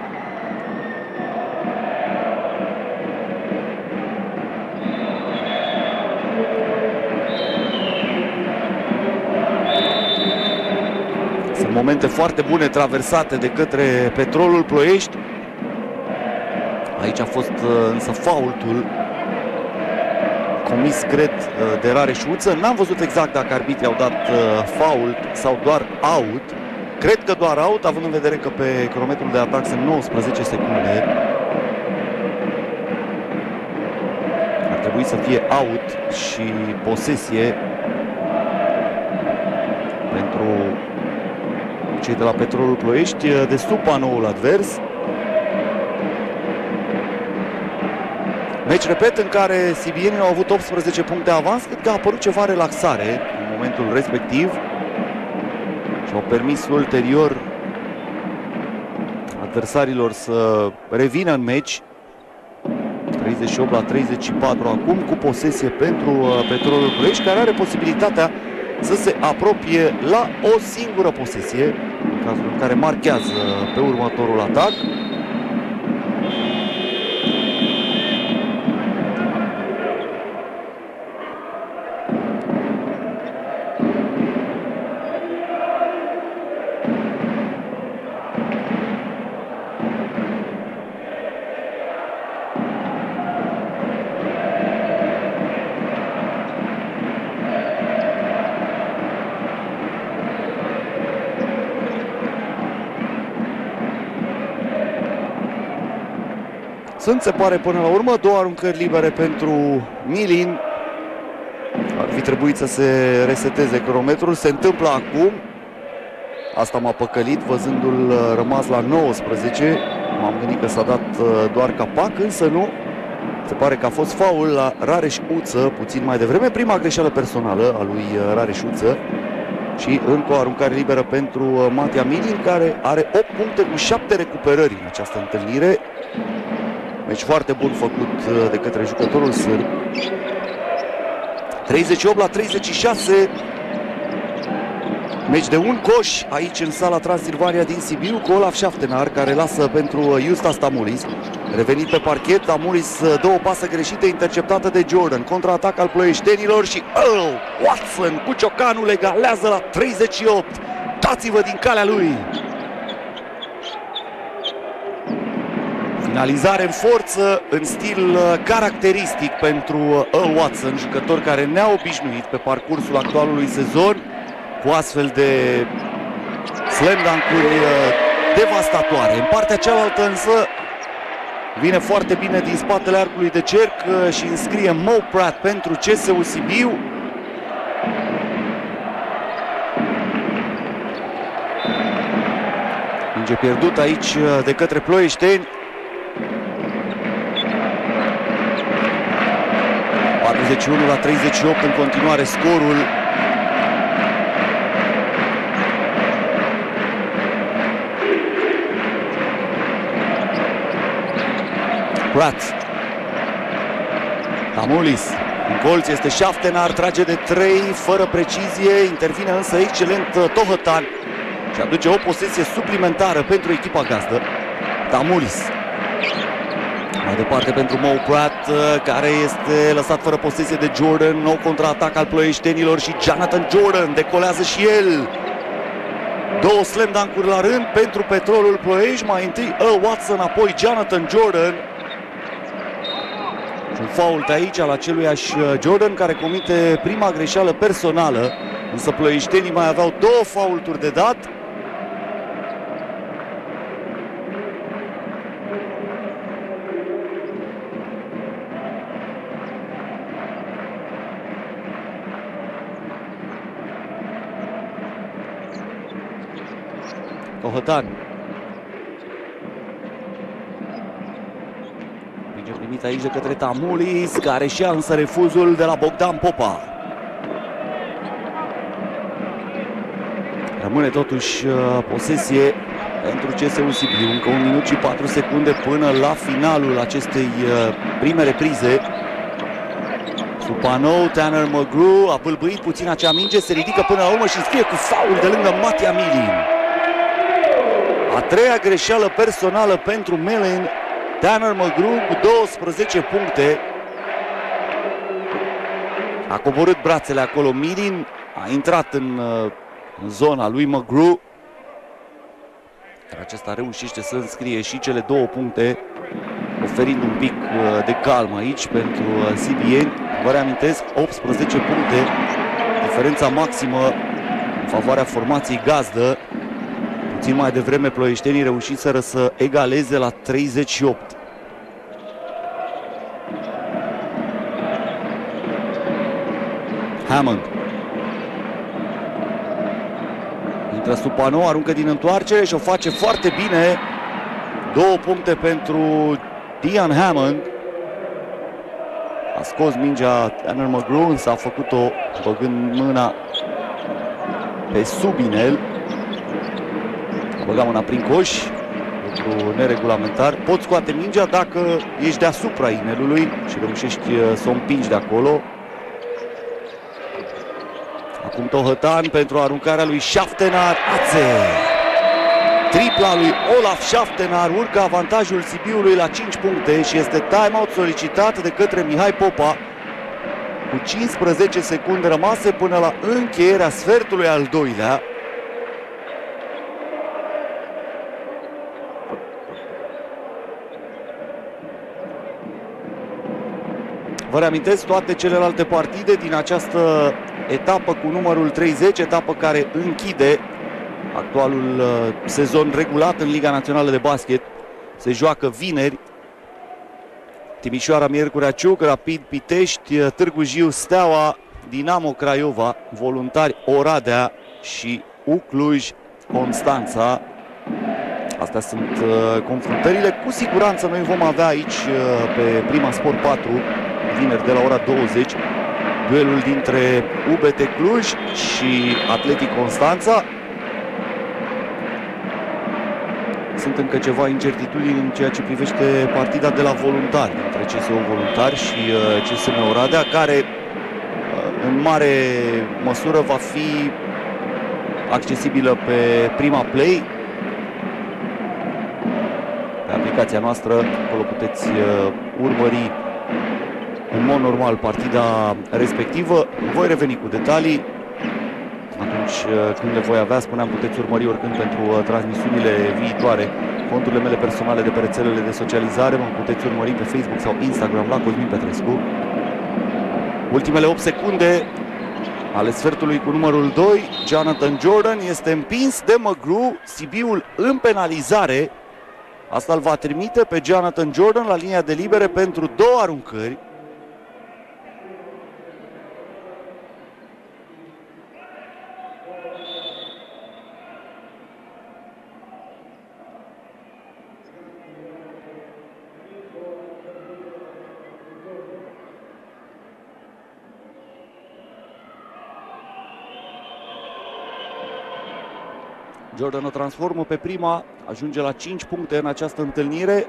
Sunt momente foarte bune traversate de către Petrolul Ploiești. Aici a fost însă faultul comis, cred, de Rareș Uță. N-am văzut exact dacă arbitrii au dat fault sau doar out. Cred că doar out, având în vedere că pe cronometrul de atac sunt 19 secunde. Ar trebui să fie out și posesie pentru cei de la Petrolul Ploiești de sub panoul advers. Meci, repet, în care sibienii au avut 18 puncte avans. Cred că a apărut ceva relaxare în momentul respectiv și au permis ulterior adversarilor să revină în meci. 38 la 34 acum, cu posesie pentru Petrolul Ploiești, care are posibilitatea să se apropie la o singură posesie, în cazul în care marchează pe următorul atac. Sunt, se pare, până la urmă, două aruncări libere pentru Milin. Ar fi trebuit să se reseteze cronometrul. Se întâmplă acum. Asta m-a păcălit, văzându-l rămas la 19. M-am gândit că s-a dat doar capac, însă nu. Se pare că a fost faul la Rareș Uță puțin mai devreme. Prima greșeală personală a lui Rareș Uță. Și încă o aruncare liberă pentru Matia Milin, care are 8 puncte cu 7 recuperări în această întâlnire. Deci foarte bun făcut de către jucătorul sârb. 38 la 36. Meci de un coș aici în sala Transilvania din Sibiu, cu Olaf Șaftenar, care lasă pentru Justas Tamulis. Revenit pe parchet, Tamulis, două pase greșite, interceptată de Jordan. Contraatac al ploieștenilor și Watson cu ciocanul egalează la 38. Dați-vă din calea lui! Finalizare în forță, în stil caracteristic pentru Earl Watson, jucător care ne-a obișnuit pe parcursul actualului sezon cu astfel de slam dunk-uri devastatoare. În partea cealaltă însă vine foarte bine din spatele arcului de cerc și înscrie Mo Pratt pentru CSU Sibiu. Minge pierdut aici de către ploieșteni. 41 la 38 în continuare scorul. Pratt. Tamulis. În colț este Șaftenar, trage de 3 fără precizie, intervine însă excelent Tohătan și aduce o posesie suplimentară pentru echipa gazdă. Tamulis. Mai departe pentru Mo Pratt, care este lăsat fără posesie de Jordan. Nou contraatac al ploieștenilor și Jonathan Jordan decolează și el. Două slam dunk-uri la rând pentru Petrolul Ploiești. Mai întâi Earl Watson, apoi Jonathan Jordan. Și un fault aici al aceluiași Jordan, care comite prima greșeală personală. Însă ploieștenii mai aveau două faulturi de dat. Tohătan. Minge primit aici de către Tamulis, care și ia însă refuzul de la Bogdan Popa. Rămâne totuși posesie pentru CSU Sibiu. Încă 1 minut și 4 secunde până la finalul acestei prime reprize. Supanou, Tanner McGrew a bâlbâit puțin acea minge, se ridică până la urmă și înscrie cu faul de lângă Matia Milin. A treia greșeală personală pentru Milin. Tanner McGrew cu 12 puncte. A coborât brațele acolo Milin, a intrat în zona lui McGrew. Dar acesta reușește să înscrie și cele 2 puncte, oferind un pic de calm aici pentru sibieni. Vă reamintesc, 18 puncte, diferența maximă în favoarea formației gazdă. Puțin mai devreme ploieștenii reușiseră să egaleze la 38. Hammond. Intră Supanou, aruncă din întoarcere și o face foarte bine. 2 puncte pentru Dian Hammond. A scos mingea Tanner McGrew, însă a făcut-o băgând mâna pe sub inel. A băgat mâna prin coș. pentru neregulamentar. Poți scoate mingea dacă ești deasupra inelului și reușești să o împingi de acolo. Acum Tohătan pentru aruncarea lui Șaftenar. Ațe! Tripla lui Olaf Șaftenar urcă avantajul Sibiului la 5 puncte și este timeout solicitat de către Mihai Popa cu 15 secunde rămase până la încheierea sfertului al doilea. Vă reamintesc toate celelalte partide din această etapă cu numărul 30, etapă care închide actualul sezon regulat în Liga Națională de Basket. Se joacă vineri. Timișoara, Miercurea Ciuc, Rapid Pitești, Târgu Jiu, Steaua, Dinamo Craiova, Voluntari Oradea și Cluj Constanța. Astea sunt confruntările. Cu siguranță noi vom avea aici pe Prima Sport 4 vineri de la ora 20 duelul dintre UBT Cluj și Atletic Constanța. Sunt încă ceva incertitudini în ceea ce privește partida de la Voluntari, între CSU Voluntari și CSM Oradea, care în mare măsură va fi accesibilă pe Prima Play, pe aplicația noastră. Acolo puteți urmări în mod normal partida respectivă. Voi reveni cu detalii atunci când le voi avea. Spuneam, puteți urmări oricând pentru transmisiunile viitoare conturile mele personale de pe rețelele de socializare. Mă puteți urmări pe Facebook sau Instagram la Cosmin Petrescu. Ultimele 8 secunde ale sfertului cu numărul 2. Jonathan Jordan este împins de McGrew. Sibiul în penalizare. Asta îl va trimite pe Jonathan Jordan la linia de libere pentru 2 aruncări. Jordan o transformă pe prima, ajunge la 5 puncte în această întâlnire.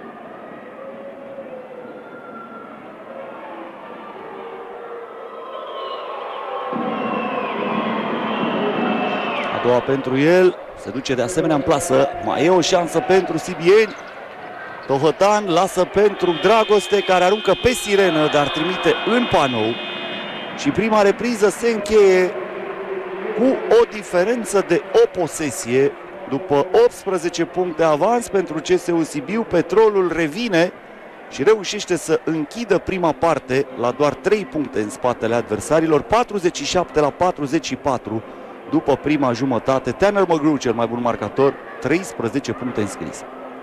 A doua pentru el, se duce de asemenea în plasă, mai e o șansă pentru sibieni. Tohătan lasă pentru Dragoste, care aruncă pe sirenă, dar trimite în panou. Și prima repriză se încheie cu o diferență de o posesie. După 18 puncte avans pentru CSU Sibiu, Petrolul revine și reușește să închidă prima parte la doar 3 puncte în spatele adversarilor, 47-44 după prima jumătate. Tanner McGrew, cel mai bun marcator, 13 puncte înscrise.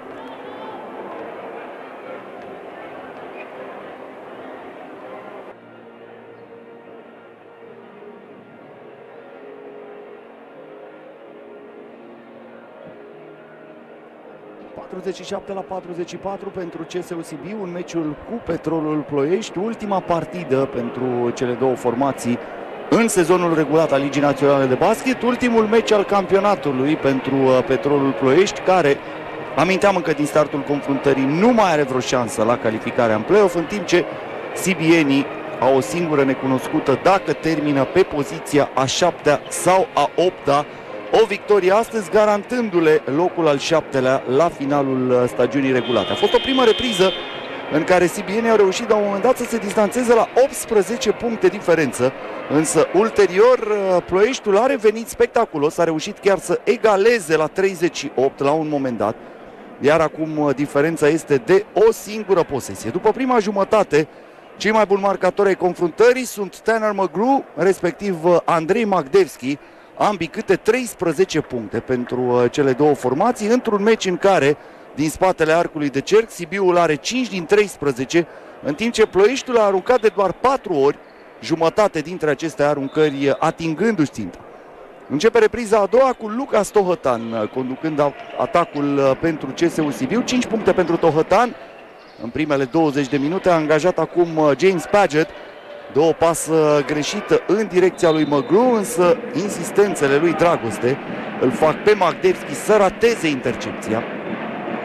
La 44 pentru CSU Sibiu în meciul cu Petrolul Ploiești, ultima partidă pentru cele două formații în sezonul regulat al Ligii Naționale de Basket, ultimul meci al campionatului pentru Petrolul Ploiești, care, aminteam încă din startul confruntării, nu mai are vreo șansă la calificarea în play-off, în timp ce sibienii au o singură necunoscută dacă termină pe poziția a 7-a sau a 8-a. O victorie astăzi garantându-le locul al 7-lea la finalul stagiunii regulate. A fost o primă repriză în care sibienii au reușit la un moment dat să se distanțeze la 18 puncte diferență, însă ulterior Ploieștiul a revenit spectaculos, a reușit chiar să egaleze la 38 la un moment dat, iar acum diferența este de o singură posesie. După prima jumătate, cei mai buni marcatori ai confruntării sunt Tanner McGrew, respectiv Andrei Magdevski, ambii câte 13 puncte pentru cele două formații, într-un meci în care, din spatele arcului de cerc, Sibiul are 5 din 13, în timp ce Ploieștiul a aruncat de doar 4 ori, jumătate dintre aceste aruncări atingându-și ținta. Începe repriza a doua cu Lucas Tohătan, conducând atacul pentru CSU Sibiu. 5 puncte pentru Tohătan în primele 20 de minute. A angajat acum James Paget. Două pasă greșită în direcția lui McGrew, însă insistențele lui Dragoste îl fac pe Magdevski să rateze intercepția.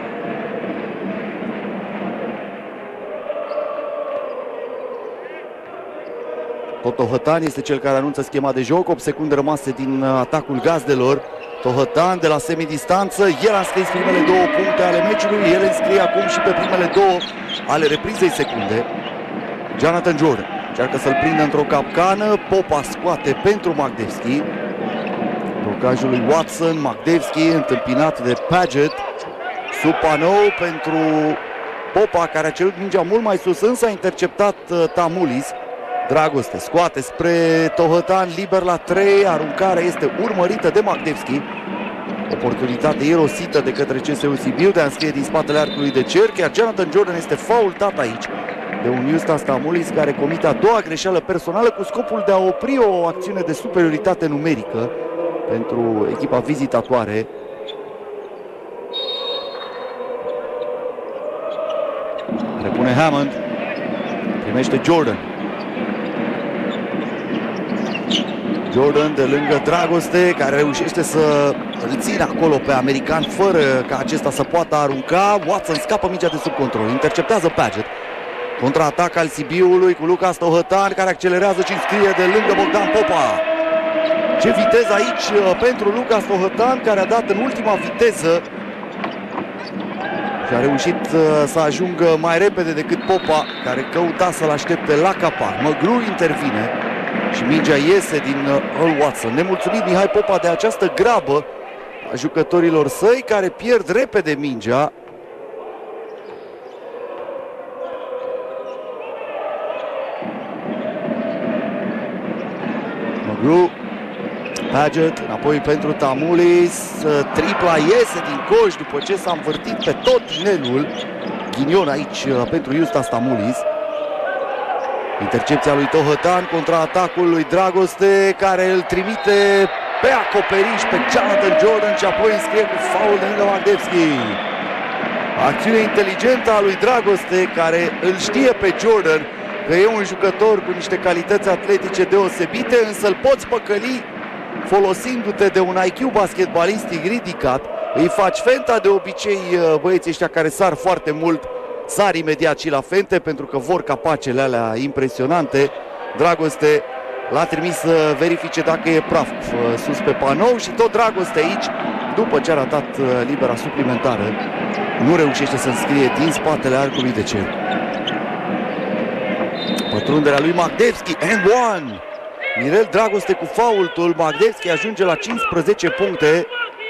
Tot Tohătan este cel care anunță schema de joc. 8 secunde rămase din atacul gazdelor. Tohătan de la semidistanță. El a înscris primele 2 puncte ale meciului. El înscrie acum și pe primele 2 ale reprizei secunde. Jonathan Jordan încearcă să-l prindă într-o capcană. Popa scoate pentru Magdevski. Blocajul lui Watson. Magdevski întâmpinat de Paget. Sub panou pentru Popa, care a cerut mingea mult mai sus, însă a interceptat Tamulis. Dragoste scoate spre Tohătan, liber la 3, aruncarea este urmărită de Magdevski. Oportunitate irosită de către CSU Sibiu de a înscrie din spatele arcului de cerc, iar Jonathan Jordan este faultat aici de un Justas Tamulis, care comite a doua greșeală personală cu scopul de a opri o acțiune de superioritate numerică pentru echipa vizitatoare. Repune Hammond, primește Jordan. Jordan de lângă Dragoste, care reușește să îl țină acolo pe american fără ca acesta să poată arunca. Watson scapă mingea de sub control, interceptează Paget. Contraatac al Sibiului cu Lucas Tohătan, care accelerează și înscrie de lângă Bogdan Popa. Ce viteză aici pentru Lucas Tohătan, care a dat în ultima viteză și a reușit să ajungă mai repede decât Popa, care căuta să-l aștepte la capac. Măgru intervine și mingea iese din Earl Watson. Nemulțumit Mihai Popa de această grabă a jucătorilor săi, care pierd repede mingea. Măgru, Paget, înapoi pentru Tamulis, tripla iese din coș după ce s-a învârtit pe tot inelul. Ghinion aici pentru Justas Tamulis. Intercepția lui Tohătan, contraatacul lui Dragoste, care îl trimite pe acoperiș pe Jonathan Jordan și apoi înscrie cu faul de lângă Magdevski. Acțiune inteligentă a lui Dragoste, care îl știe pe Jordan că e un jucător cu niște calități atletice deosebite, însă îl poți păcăli folosindu-te de un IQ basketbalistic ridicat. Îi faci fenta, de obicei băieții ăștia care sar foarte mult sar imediat și la fente, pentru că vor capacele alea impresionante. Dragoste l-a trimis să verifice dacă e praf sus pe panou și tot Dragoste aici, după ce a ratat libera suplimentară, nu reușește să înscrie din spatele arcului de cerc. Pătrunderea lui Magdevski, and one! Mirel Dragoste cu faultul. Magdevski ajunge la 15 puncte.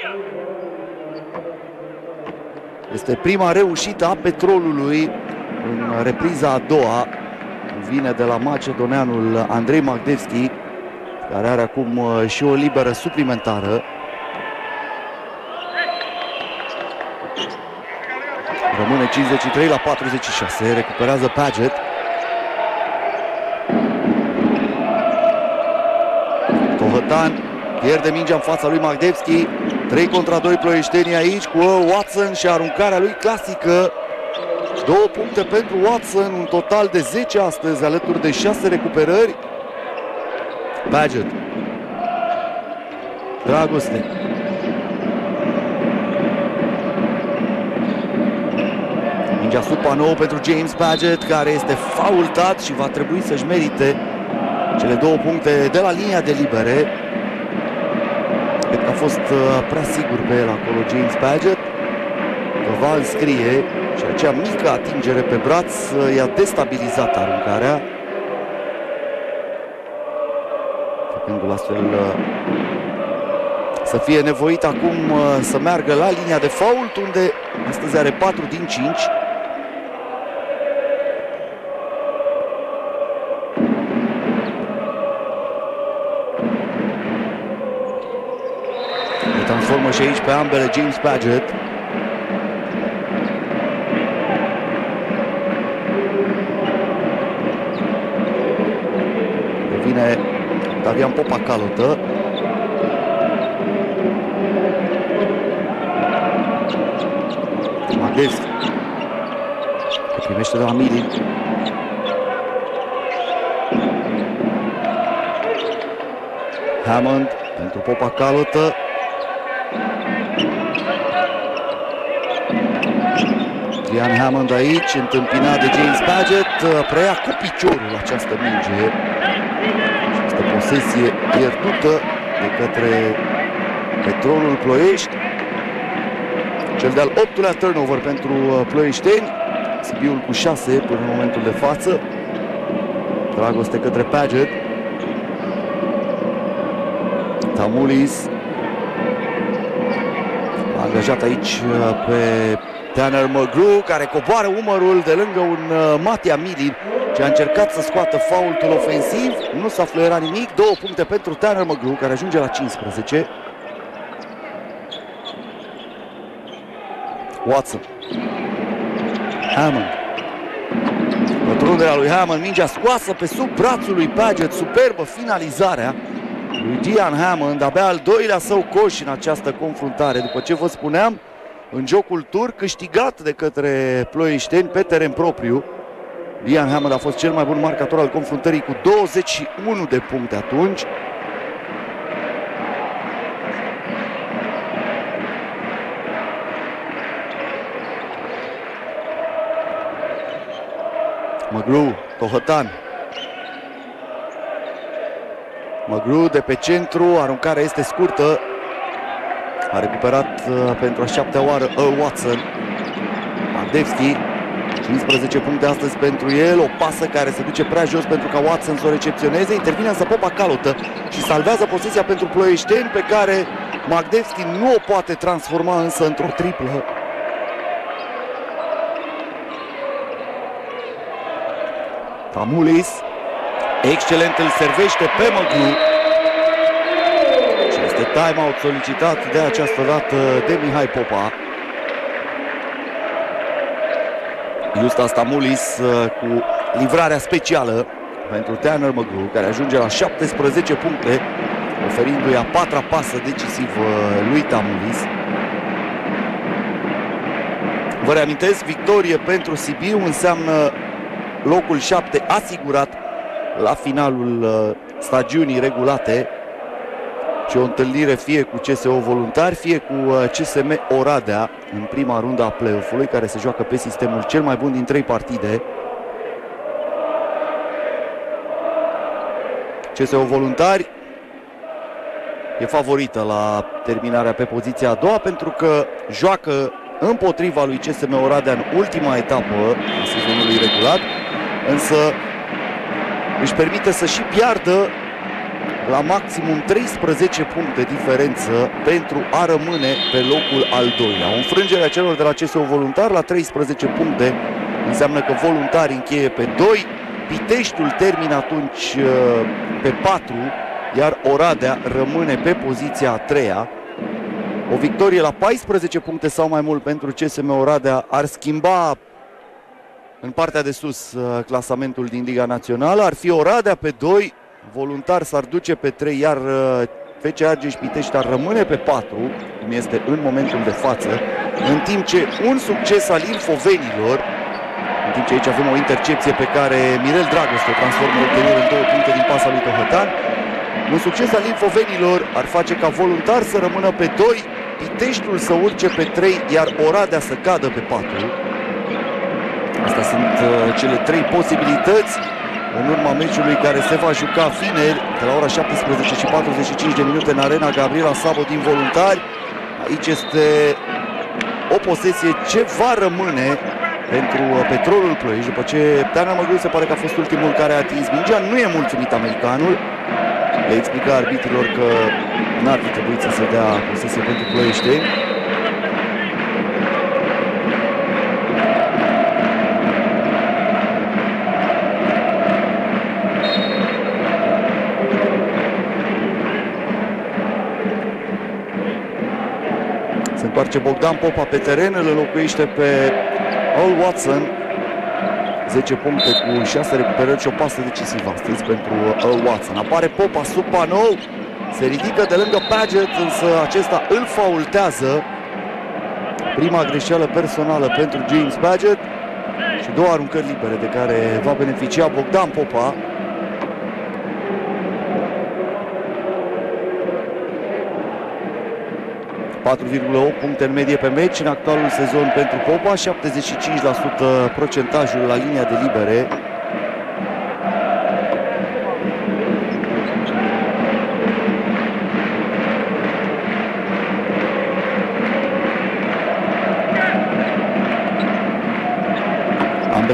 Este prima reușită a Petrolului în repriza a doua. Vine de la macedoneanul Andrei Magdevski, care are acum și o liberă suplimentară. Rămâne 53 la 46. Recuperează Paget. Tohătan pierde mingea în fața lui Magdevski. 3 contra 2 ploieștenii aici cu Watson și aruncarea lui clasică. 2 puncte pentru Watson, un total de 10 astăzi, alături de 6 recuperări. Paget. Dragoste. Mingea sub panou pentru James Paget, care este faultat și va trebui să-și merite cele 2 puncte de la linia de libere. Cred că a fost prea sigur pe el acolo James Paget, că va înscrie și acea mică atingere pe braț i-a destabilizat aruncarea, făcându-l astfel să fie nevoit acum să meargă la linia de fault, unde astăzi are 4 din 5. Le transformă și aici pe ambele James Paget. Revine Davian Popa calotă. Magdevski primește de la Milin. Hammond pentru Popa calotă. Ian Hammond aici, întâmpinat de James Paget, preia cu piciorul această minge. Această posesie pierdută de către Petrolul Ploiești. Cel de-al 8-lea turnover pentru ploieșteni. Sibiul cu 6 până în momentul de față. Dragoste către Paget. Tamulis a angajat aici pe Tanner McGrew, care coboară umărul de lângă un Matia Milin, ce a încercat să scoată faultul ofensiv. Nu s-a fluierat nimic. 2 puncte pentru Tanner McGrew, care ajunge la 15. Watson. Hammond. Pătrunderea lui Hammond, mingea scoasă pe sub brațul lui Paget. Superbă finalizarea lui Dean Hammond, abia al doilea său coș în această confruntare. După ce vă spuneam, în jocul turc, câștigat de către ploieșteni pe teren propriu. Dean Hammond a fost cel mai bun marcator al confruntării cu 21 de puncte atunci. McGrew, Tohătan. McGrew de pe centru, aruncarea este scurtă. A recuperat pentru a 7-a oară Earl Watson. Magdevski, 15 puncte astăzi pentru el. O pasă care se duce prea jos pentru ca Watson să o recepționeze. Intervine însă Popa Calotă și salvează posesia pentru ploieșteni, pe care Magdevski nu o poate transforma însă într-o triplă. Tamulis, excelent, îl servește pe McGrew. Și este time-out solicitat de această dată de Mihai Popa. Justas Tamulis cu livrarea specială pentru Tanner McGrew, care ajunge la 17 puncte, oferindu-i a 4-a pasă decisivă lui Tamulis. Vă reamintesc, victorie pentru Sibiu înseamnă locul 7 asigurat la finalul stagiunii regulate și o întâlnire fie cu CSO Voluntari, fie cu CSM Oradea în prima rundă a play-off-ului, care se joacă pe sistemul cel mai bun din 3 partide. CSO Voluntari e favorită la terminarea pe poziția a doua, pentru că joacă împotriva lui CSM Oradea în ultima etapă a sezonului regulat, însă își permite să și piardă la maximum 13 puncte diferență pentru a rămâne pe locul al doilea. O înfrângere a celor de la CSO Voluntar la 13 puncte înseamnă că Voluntari încheie pe 2, Piteștiul termină atunci pe 4, iar Oradea rămâne pe poziția a 3-a. O victorie la 14 puncte sau mai mult pentru CSM Oradea ar schimba în partea de sus clasamentul din Liga Națională. Ar fi Oradea pe 2, Voluntar s-ar duce pe 3, iar FC Argeș Pitești ar rămâne pe 4, cum este în momentul de față, în timp ce un succes al Ilfovenilor, în timp ce aici avem o intercepție pe care Mirel Dragoste o transformă ulterior în 2 puncte din pasa lui Tohătan, un succes al Ilfovenilor ar face ca Voluntar să rămână pe 2, Piteștiul să urce pe 3, iar Oradea să cadă pe 4. Astea sunt cele 3 posibilități în urma meciului care se va juca vineri de la ora 17:45 de minute în arena Gabriela Sabo din Voluntari. Aici este o posesie ce va rămâne pentru Petrolul Ploiești, după ce Tanner McGrew se pare că a fost ultimul care a atins mingea. Nu e mulțumit americanul. Le explica arbitrilor că n-ar fi trebuit să se dea posesie pentru ploieșteni. Se întoarce Bogdan Popa pe teren, îl înlocuiește pe Earl Watson. 10 puncte cu 6 recuperări și o pasă decisivă astăzi pentru Earl Watson. Apare Popa sub panou, se ridică de lângă Paget, însă acesta îl faultează. Prima greșeală personală pentru James Paget și 2 aruncări libere de care va beneficia Bogdan Popa. ...4,8 puncte în medie pe meci în actualul sezon pentru Popa, 75% procentajul la linia de libere.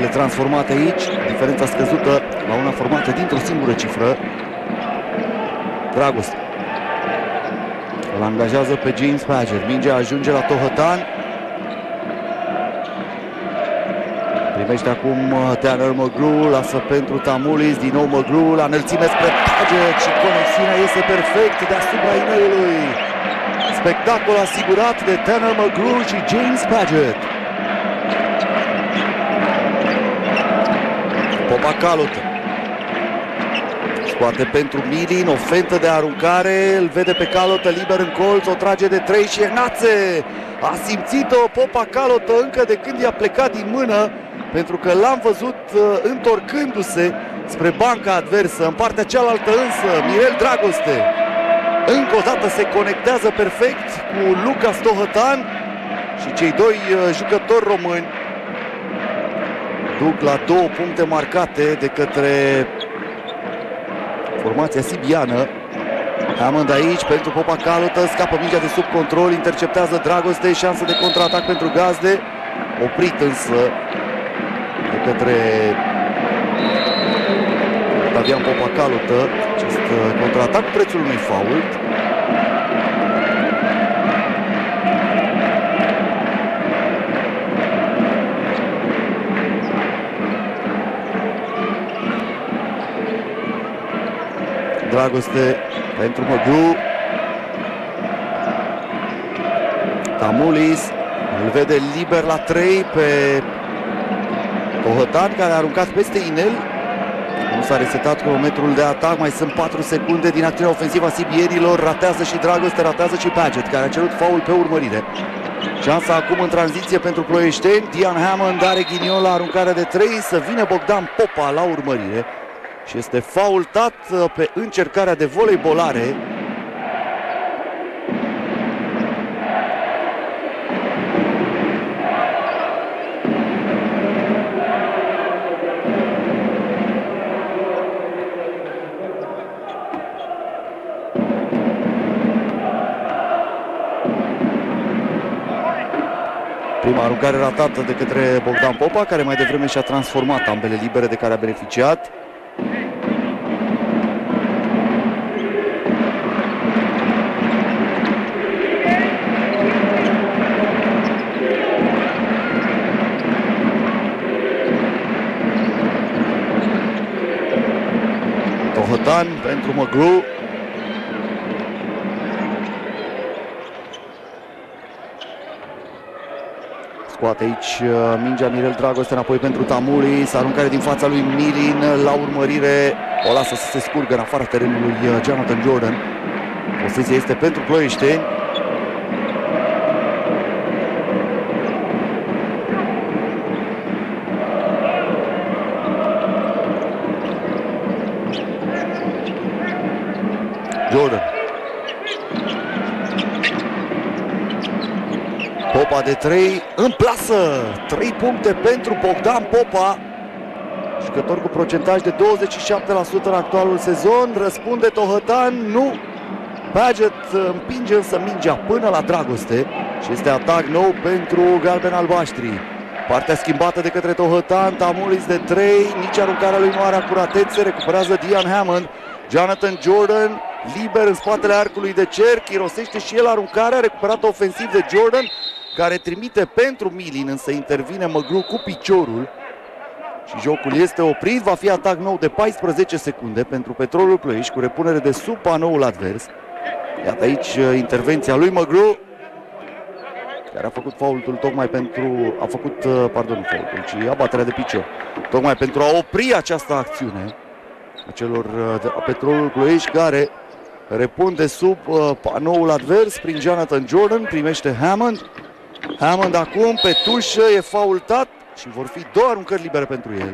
transformate aici, diferența scăzută la una formată dintr-o singură cifră. Dragoste îl angajează pe James Padgett. Mingea ajunge la Tohătan. Primește acum Tanner McGrew, lasă pentru Tamulis, din nou McGrew la înălțime spre Padgett și conexiunea iese perfect deasupra inelului. Spectacol asigurat de Tanner McGrew și James Padgett. Popa Calotă scoate pentru Milin, o fentă de aruncare, îl vede pe Calotă liber în colț, o trage de 3 și Enațe. A simțit-o Popa Calotă încă de când i-a plecat din mână, pentru că l-am văzut întorcându-se spre banca adversă. În partea cealaltă însă Mirel Dragoste încă o dată se conectează perfect cu Lucas Tohătan și cei doi jucători români duc la 2 puncte marcate de către formația sibiană. Hammond aici pentru Popa Calotă, scapă mingea de sub control, interceptează Dragoste, șansă de contraatac pentru Gazde, oprit însă de către Octavian Popa Calotă. Acest contraatac cu prețul unui fault. Dragoste pentru McGrew. Tamulis îl vede liber la 3 pe Tohătan, care a aruncat peste inel. Nu s-a resetat cronometrul de atac, mai sunt 4 secunde din acțiunea ofensivă a sibierilor. Ratează și Dragoste, ratează și Padgett, care a cerut faul pe urmărire. Șansa acum în tranziție pentru ploieșteni. Dian Hammond are ghinion la aruncarea de 3, să vină Bogdan Popa la urmărire. Și este faultat pe încercarea de voleibolare. Prima aruncare ratată de către Bogdan Popa, care mai devreme și-a transformat ambele libere de care a beneficiat. Tohătan pentru McGrew. Scoate aici mingea Mirel Dragoste, înapoi pentru Tamulis, aruncare din fața lui Milin, la urmărire o lasă să se scurgă în afara terenului Jonathan Jordan. Posesia este pentru ploieșteni. Jordan. Popa de 3 în plasă. 3 puncte pentru Bogdan Popa, jucător cu procentaj de 27% în actualul sezon. Răspunde Tohătan, nu. Padgett împinge însă mingea până la Dragoste și este atac nou pentru galben-albaștri. Partea schimbată de către Tohătan, Tamulis de 3, nici aruncarea lui nu are acuratețe, recuperează Dian Hammond. Jonathan Jordan liber în spatele arcului de cerc, irosește și el aruncarea, recuperată ofensiv de Jordan, care trimite pentru Milin, însă intervine McGrew cu piciorul și jocul este oprit. Va fi atac nou de 14 secunde pentru Petrolul Ploiești, cu repunere de sub panoul advers. Iată aici intervenția lui McGrew, care a făcut faultul tocmai pentru... pardon, faultul, ci abaterea de picior. Tocmai pentru a opri această acțiune a celor de Petrolul Ploiești, care repun de sub panoul advers prin Jonathan Jordan. Primește Hammond. Hammond acum pe tușă, e faultat și vor fi 2 aruncări libere pentru el.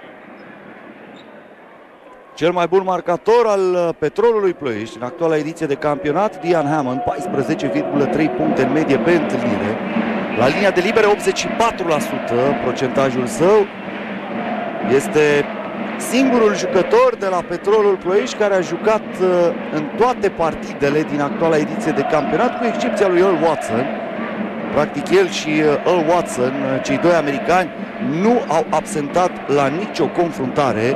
Cel mai bun marcator al Petrolului Ploiești în actuala ediție de campionat, Dian Hammond, 14,3 puncte în medie pe întâlnire. La linia de libere 84% procentajul său. Este singurul jucător de la Petrolul Ploiești care a jucat în toate partidele din actuala ediție de campionat, cu excepția lui Earl Watson. Practic el și Earl Watson, cei 2 americani, nu au absentat la nicio confruntare.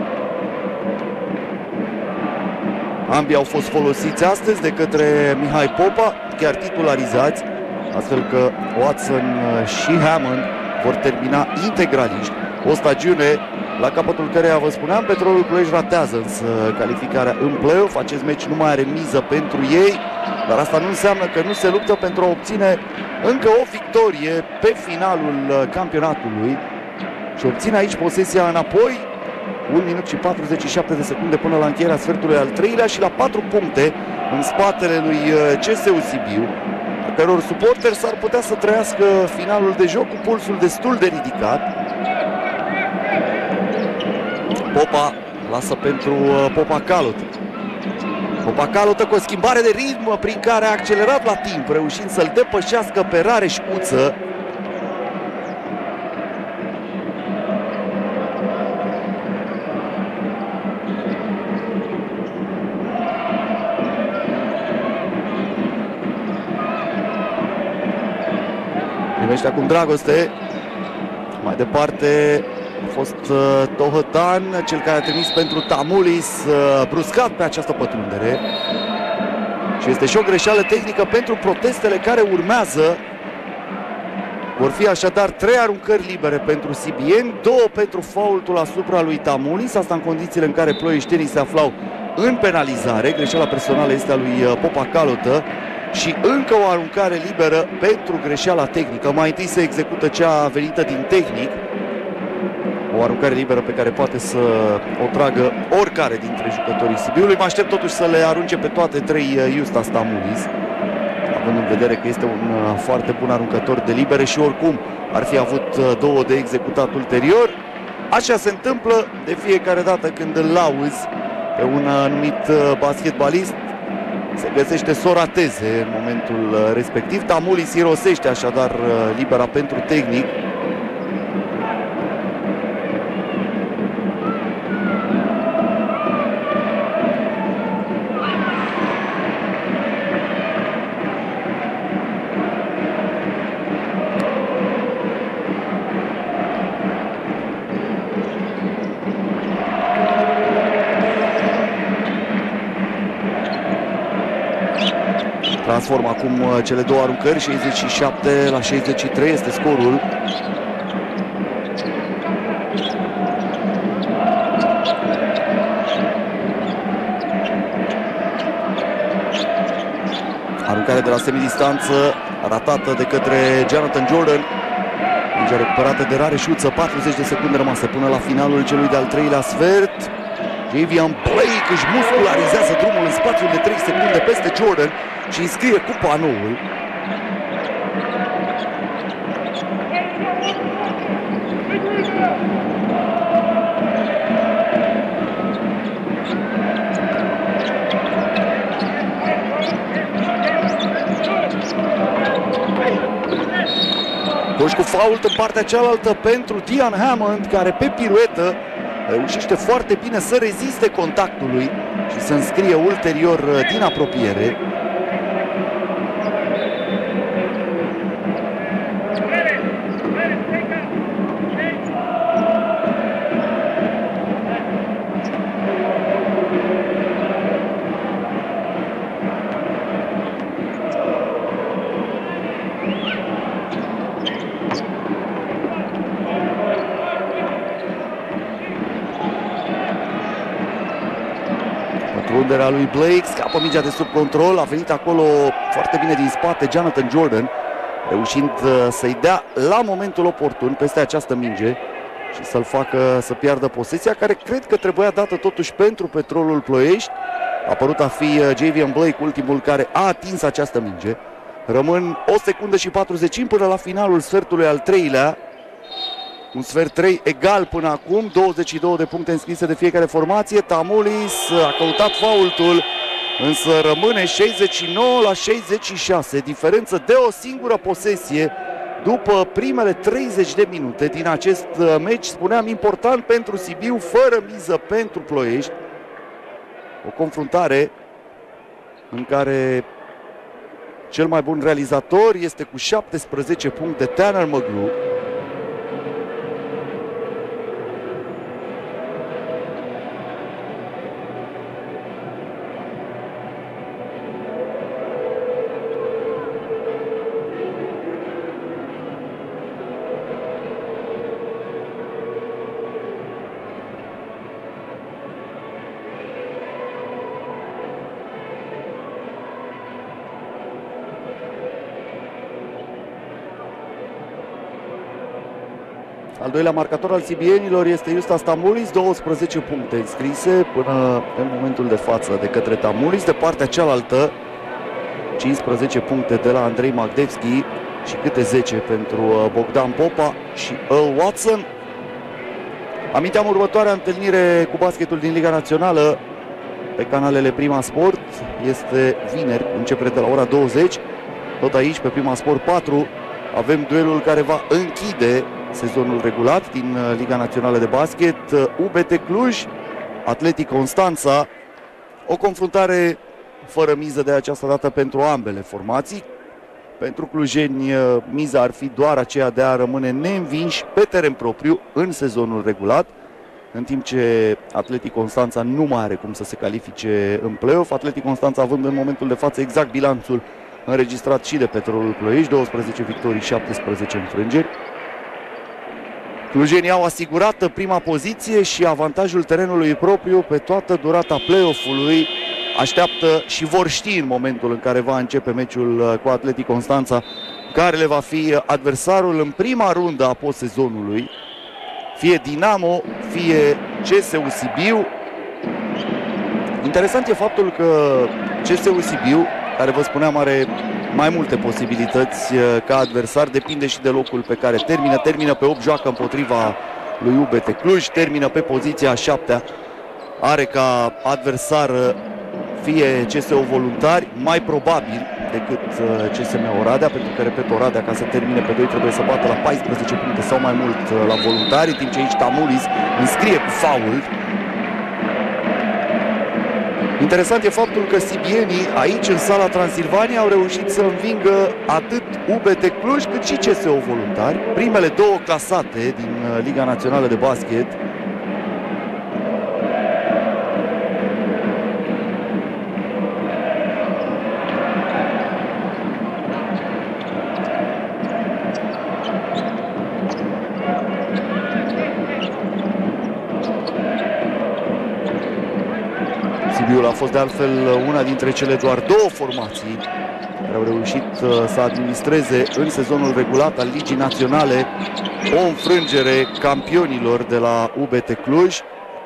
Ambii au fost folosiți astăzi de către Mihai Popa, chiar titularizați, astfel că Watson și Hammond vor termina integraliști. O stagiune la capătul căreia, vă spuneam, Petrolul Ploiești ratează însă calificarea în play-off. Acest meci nu mai are miză pentru ei, dar asta nu înseamnă că nu se luptă pentru a obține încă o victorie pe finalul campionatului și obține aici posesia înapoi. 1 minut și 47 de secunde până la încheierea sfertului al treilea și la 4 puncte în spatele lui CSU Sibiu, a căror suporteri s-ar putea să trăiască finalul de joc cu pulsul destul de ridicat. Popa lasă pentru Popa Calută. Popa Calută cu o schimbare de ritm prin care a accelerat la timp, reușind să-l depășească pe Rareș Uță. Primește acum Dragoste. Mai departe a fost Tohătan, cel care a trimis pentru Tamulis, bruscat pe această pătrundere. Și este și o greșeală tehnică pentru protestele care urmează. Vor fi așadar 3 aruncări libere pentru sibieni, 2 pentru faultul asupra lui Tamulis, asta în condițiile în care ploieștenii se aflau în penalizare. Greșeala personală este a lui Popa Calută. Și încă o aruncare liberă pentru greșeala tehnică. Mai întâi se execută cea venită din tehnic. O aruncare liberă pe care poate să o tragă oricare dintre jucătorii Sibiului. Mă aștept totuși să le arunce pe toate 3 Justas Tamulis, având în vedere că este un foarte bun aruncător de libere și oricum ar fi avut 2 de executat ulterior. Așa se întâmplă de fiecare dată când îl lauzi pe un anumit basketbalist. Se găsește să o rateze în momentul respectiv. Tamulis irosește așadar libera pentru tehnic. Transformă acum cele 2 aruncări, 67 la 63 este scorul. Aruncare de la semidistanță, ratată de către Jonathan Jordan. Mingea recuperată de Rareș Uță, 40 de secunde rămase până la finalul celui de-al treilea sfert. Javian Blake își muscularizează drumul în spațiul de 3 secunde peste Jordan și înscrie cu panoul. Coș cu fault în partea cealaltă pentru Dian Hammond, care pe piruetă reușește foarte bine să reziste contactului și să înscrie ulterior din apropiere. Pătrunderea lui Blake, scapă mingea de sub control, a venit acolo foarte bine din spate Jonathan Jordan, reușind să-i dea la momentul oportun peste această minge și să-l facă să piardă posesia, care cred că trebuia dată totuși pentru Petrolul Ploiești. A părut a fi Javian Blake ultimul care a atins această minge. Rămân 1 secundă și 45 până la finalul sfertului al treilea. Un sfert 3 egal până acum, 22 de puncte înscrise de fiecare formație. Tamulis a căutat faultul, însă rămâne 69 la 66, diferență de o singură posesie după primele 30 de minute din acest meci. Spuneam, important pentru Sibiu, fără miză pentru Ploiești. O confruntare în care cel mai bun realizator este cu 17 puncte Tanner McGrew. Al doilea marcator al sibienilor este Justas Tamulis, 12 puncte înscrise până în momentul de față de către Tamulis. De partea cealaltă, 15 puncte de la Andrei Magdevski și câte 10 pentru Bogdan Popa și Earl Watson. Aminteam următoarea întâlnire cu basketul din Liga Națională pe canalele Prima Sport. Este vineri, cu începere de la ora 20. Tot aici, pe Prima Sport 4, avem duelul care va închide sezonul regulat din Liga Națională de Basket. UBT Cluj, Athletic Constanța. O confruntare fără miză de această dată pentru ambele formații. Pentru clujeni, miza ar fi doar aceea de a rămâne neînvinși pe teren propriu în sezonul regulat, în timp ce Athletic Constanța nu mai are cum să se califice în play-off. Athletic Constanța având în momentul de față exact bilanțul înregistrat și de Petrolul Ploiești, 12 victorii, 17 înfrângeri. Clujenii au asigurat prima poziție și avantajul terenului propriu pe toată durata play-off-ului. Așteaptă și vor ști în momentul în care va începe meciul cu Athletic Constanța care le va fi adversarul în prima rundă a postsezonului. Fie Dinamo, fie CSU Sibiu. Interesant e faptul că CSU Sibiu, care vă spuneam are mai multe posibilități ca adversar, depinde și de locul pe care termină pe 8, joacă împotriva lui UBT Cluj, termină pe poziția a 7-a, are ca adversar fie CSU Voluntari, mai probabil decât CSM Oradea, pentru că, repet, Oradea, ca să termine pe 2, trebuie să bată la 14 puncte sau mai mult la Voluntari, în timp ce aici Tamulis înscrie cu faul. Interesant e faptul că sibienii aici, în sala Transilvania, au reușit să învingă atât UBT Cluj cât și CSU Voluntari, primele două clasate din Liga Națională de Basket. Sibiul a fost de altfel una dintre cele doar două formații care au reușit să administreze în sezonul regulat al Ligii Naționale o înfrângere campionilor de la UBT Cluj.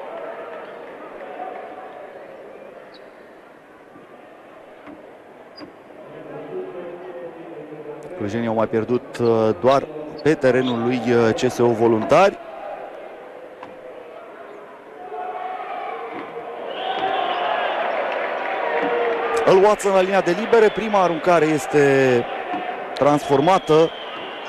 Clujenii au mai pierdut doar pe terenul lui CSU Voluntari. Îl Watson la linia de libere, prima aruncare este transformată.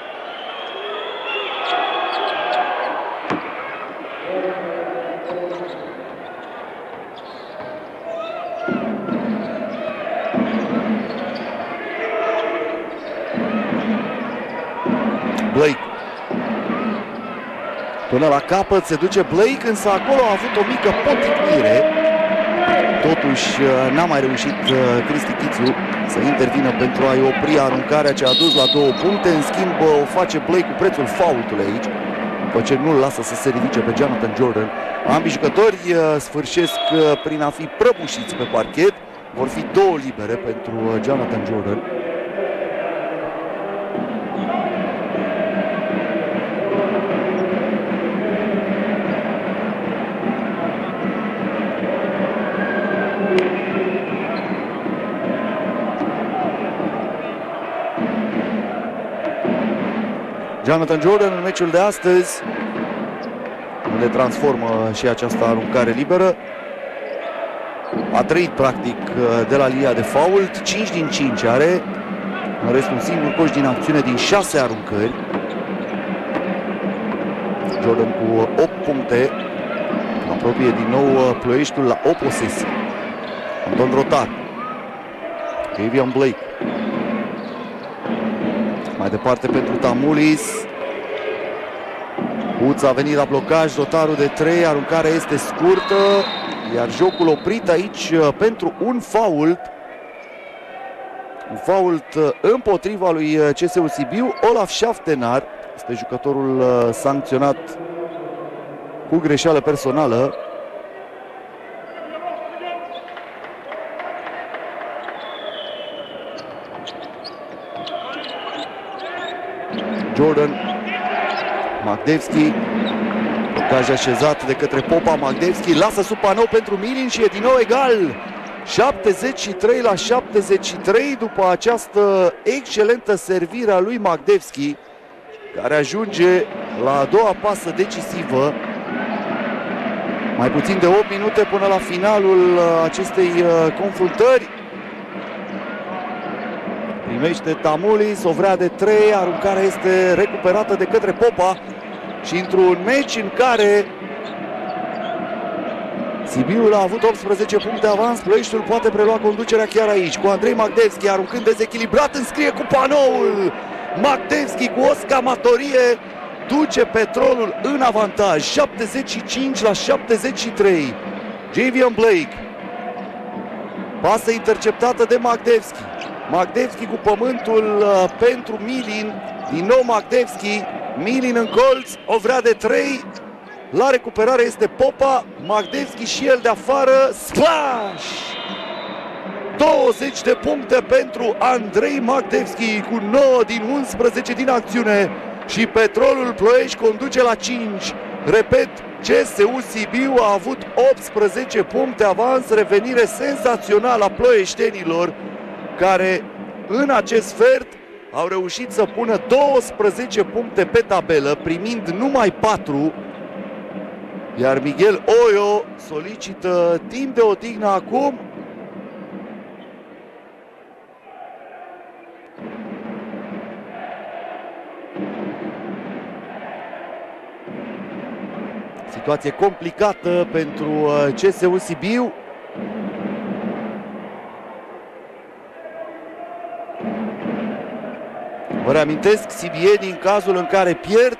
Blake. Până la capăt se duce Blake, însă acolo a avut o mică poticnire. Totuși n-a mai reușit Cristi Chițu să intervină pentru a-i opri aruncarea ce a dus la 2 puncte. În schimb o face Blake cu prețul faultului aici, după ce nu-l lasă să se ridice pe Jonathan Jordan. Ambii jucători sfârșesc prin a fi prăbușiți pe parchet. Vor fi 2 libere pentru Jonathan Jordan. Jonathan Jordan în meciul de astăzi, unde transformă și această aruncare liberă, a trăit practic de la linia de fault, 5 din 5 are, în rest un singur coș din acțiune din 6 aruncări. Jordan cu 8 puncte, apropie din nou Ploieștiul la o posesie. Anton Rotar, Javion Blake. Mai departe pentru Tamulis. Uț a venit la blocaj, Rotarul de 3, aruncarea este scurtă, iar jocul oprit aici pentru un fault. Un fault împotriva lui CSU Sibiu. Olaf Șaftenar este jucătorul sancționat cu greșeală personală. Jordan Magdevski, blocaj așezat de către Popa. Magdevski lasă sub panou pentru Milin și e din nou egal. 73-73 după această excelentă servire a lui Magdevski, care ajunge la a doua pasă decisivă. Mai puțin de 8 minute până la finalul acestei confruntări. Primește Tamulis, o vrea de 3, aruncarea este recuperată de către Popa. Și într-un meci în care Sibiul a avut 18 puncte avans, Ploieștiul poate prelua conducerea chiar aici, cu Andrei Magdevski aruncând dezechilibrat, înscrie cu panoul. Magdevski cu o scamatorie duce Petrolul în avantaj, 75-73. Javion Blake, pasă interceptată de Magdevski. Magdevski cu pământul pentru Milin, din nou Magdevski, Milin în colț, o vrea de 3, la recuperare este Popa, Magdevski și el de afară, splash! 20 de puncte pentru Andrei Magdevski cu 9 din 11 din acțiune și Petrolul Ploiești conduce la 5. Repet, CSU Sibiu a avut 18 puncte avans, revenire senzațională a ploieștenilor, care în acest sfert au reușit să pună 12 puncte pe tabelă, primind numai 4. Iar Miguel Oio solicită timp de odihnă acum. Situație complicată pentru CSU Sibiu. Vă reamintesc, sibienii în cazul în care pierd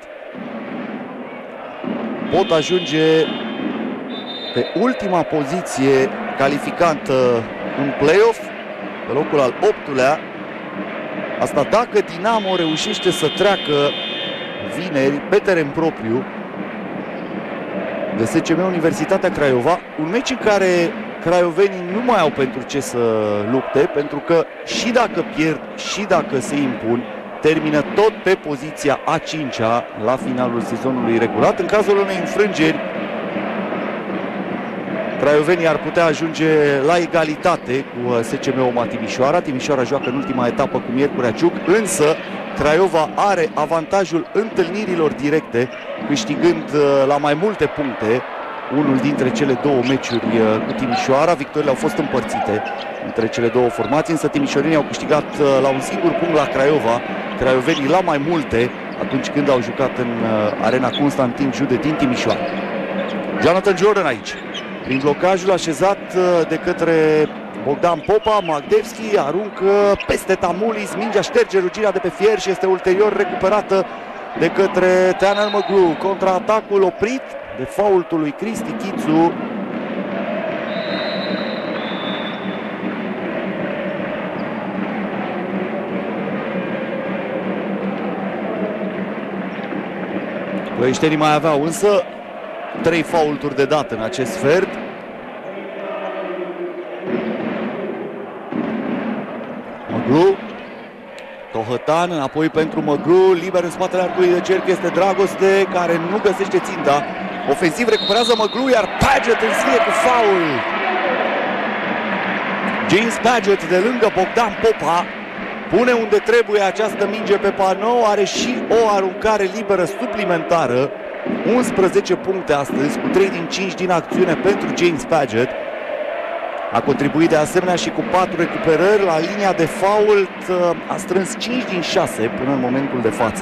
pot ajunge pe ultima poziție calificantă în play-off, pe locul al 8-lea. Asta dacă Dinamo reușește să treacă vineri pe teren propriu de SCM Universitatea Craiova, un meci în care craiovenii nu mai au pentru ce să lupte, pentru că și dacă pierd și dacă se impun, termină tot pe poziția a 5-a la finalul sezonului regulat. În cazul unei înfrângeri, craiovenii ar putea ajunge la egalitate cu SCM Oma Timișoara. Timișoara joacă în ultima etapă cu Miercurea Ciuc, însă Craiova are avantajul întâlnirilor directe, câștigând la mai multe puncte unul dintre cele două meciuri cu Timișoara. Victoriile au fost împărțite între cele două formații, însă timișorenii au câștigat la un singur punct la Craiova, craiovenii la mai multe atunci când au jucat în Arena Constantin Jude din Timișoara. Jonathan Jordan aici, prin blocajul așezat de către Bogdan Popa. Magdevski aruncă peste Tamulis, mingea șterge ruginea de pe fier și este ulterior recuperată de către Tanner McGrew. Contraatacul oprit de faultul lui Cristi Chițu. Ploieștenii mai aveau însă 3 faulturi de dat în acest sfert. Măgru, Tohătan, înapoi pentru Măgru, liber în spatele arcului de cerc este Dragoste, care nu găsește ținta. Ofensiv recuperează Măgru, iar Paget înscrie cu faul. James Paget de lângă Bogdan Popa pune unde trebuie această minge pe panou, are și o aruncare liberă suplimentară. 11 puncte astăzi, cu 3 din 5 din acțiune pentru James Paget. A contribuit de asemenea și cu 4 recuperări la linia de fault, a strâns 5 din 6 până în momentul de față.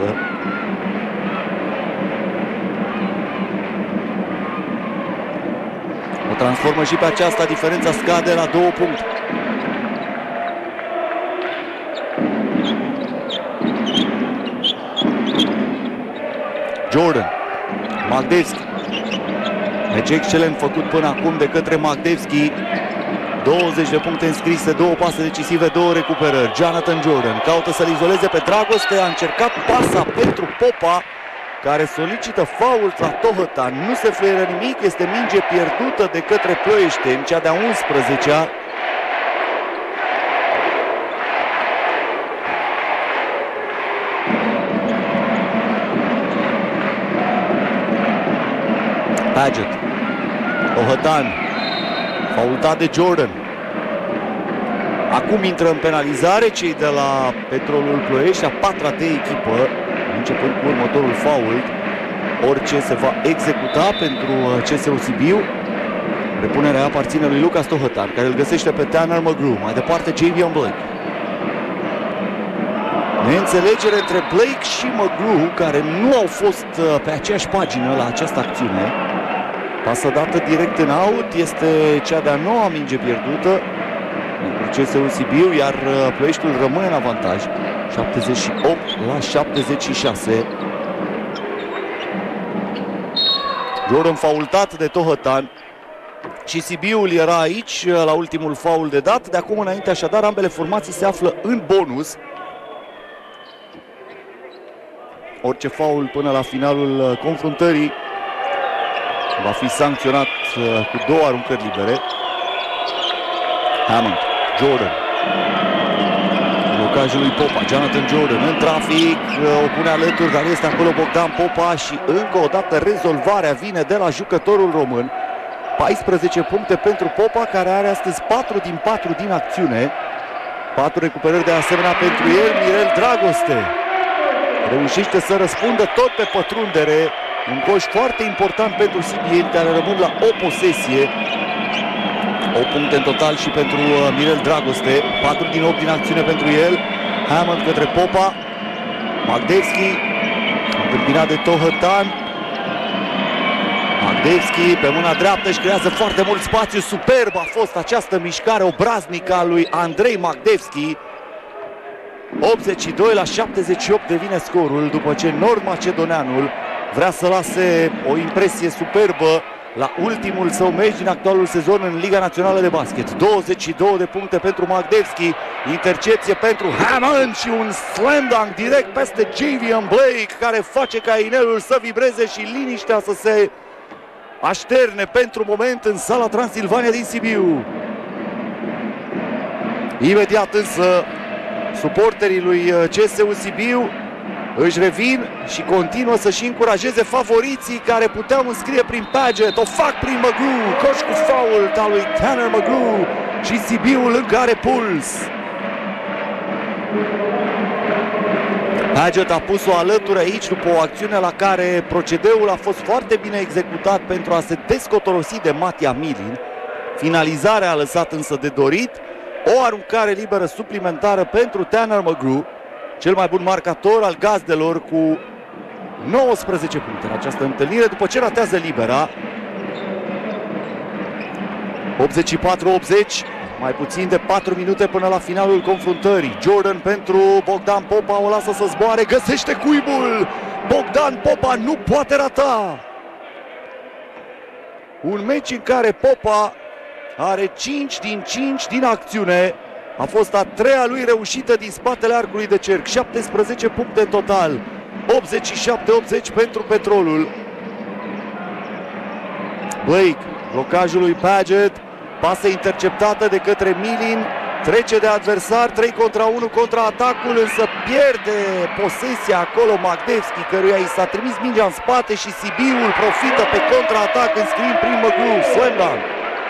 O transformă și pe aceasta, diferența scade la 2 puncte. Jordan, Magdevski. Meci excelent făcut până acum de către Magdevski. 20 de puncte înscrise, 2 pase decisive, 2 recuperări. Jonathan Jordan caută să-l izoleze pe Dragoste, a încercat pasa pentru Popa, care solicită faul la Tohătan. Nu se fluieră nimic, este minge pierdută de către Ploieșteni, cea de-a 11-a. Paget. Tohătan. Faultat de Jordan. Acum intră în penalizare cei de la Petrolul Ploiești, a patra de echipă, începând cu următorul fault. Orice se va executa pentru CSU Sibiu. Repunerea aparține lui Lucas Tohătan, care îl găsește pe Tanner McGrew. Mai departe Javion Blake. Neînțelegere între Blake și McGrew, care nu au fost pe aceeași pagină la această acțiune. Pasă dată direct în out, este cea de-a noua minge pierdută pentru CSU Sibiu, iar Ploieștiul rămâne în avantaj. 78-76. Jordan faultat de Tohătan. Și Sibiul era aici la ultimul faul de dat. De acum înainte, așadar, ambele formații se află în bonus. Orice faul până la finalul confruntării va fi sancționat cu 2 aruncări libere. Hammond, Jordan. Blocajul lui Popa, Jonathan Jordan în trafic, o pune alături, dar este acolo Bogdan Popa și încă o dată rezolvarea vine de la jucătorul român. 14 puncte pentru Popa, care are astăzi 4 din 4 din acțiune. 4 recuperări de asemenea pentru el. Mirel Dragoste reușește să răspundă tot pe pătrundere. Un coș foarte important pentru sibieni, care rămân la o posesie. 8 puncte în total și pentru Mirel Dragoste. 4 din 8 din acțiune pentru el. Hammond către Popa. Magdevski, întâmpinat de Tohătan. Magdevski pe mâna dreaptă își creează foarte mult spațiu. Superb a fost această mișcare obraznică a lui Andrei Magdevski. 82-78 devine scorul după ce nord-macedoneanul vrea să lase o impresie superbă la ultimul său meci din actualul sezon în Liga Națională de Basket. 22 de puncte pentru Magdevski, intercepție pentru Hammond și un slam dunk direct peste Javion Blake, care face ca inelul să vibreze și liniștea să se așterne pentru moment în sala Transilvania din Sibiu. Imediat însă suporterii lui CSU Sibiu își revin și continuă să-și încurajeze favoriții care puteau înscrie prin Paget. O fac prin McGrew, coș cu fault al lui Tanner McGrew și Sibiul încă are puls. Paget a pus-o alături aici după o acțiune la care procedeul a fost foarte bine executat pentru a se descotorosi de Matia Milin. Finalizarea a lăsat însă de dorit. O aruncare liberă suplimentară pentru Tanner McGrew, cel mai bun marcator al gazdelor, cu 19 puncte în această întâlnire după ce ratează libera. 84-80, mai puțin de 4 minute până la finalul confruntării. Jordan pentru Bogdan Popa, o lasă să zboare, găsește cuibul. Bogdan Popa nu poate rata. Un meci în care Popa are 5 din 5 din acțiune. A fost a 3-a lui reușită din spatele arcului de cerc. 17 puncte în total. 87-80 pentru Petrolul. Blake, blocajul lui Paget. Pasă interceptată de către Milin. Trece de adversar, 3 contra 1 contra atacul, însă pierde posesia acolo Magdevski, căruia i s-a trimis mingea în spate și Sibiul profită pe contraatac înscriind prin McGrew. Slam dunk.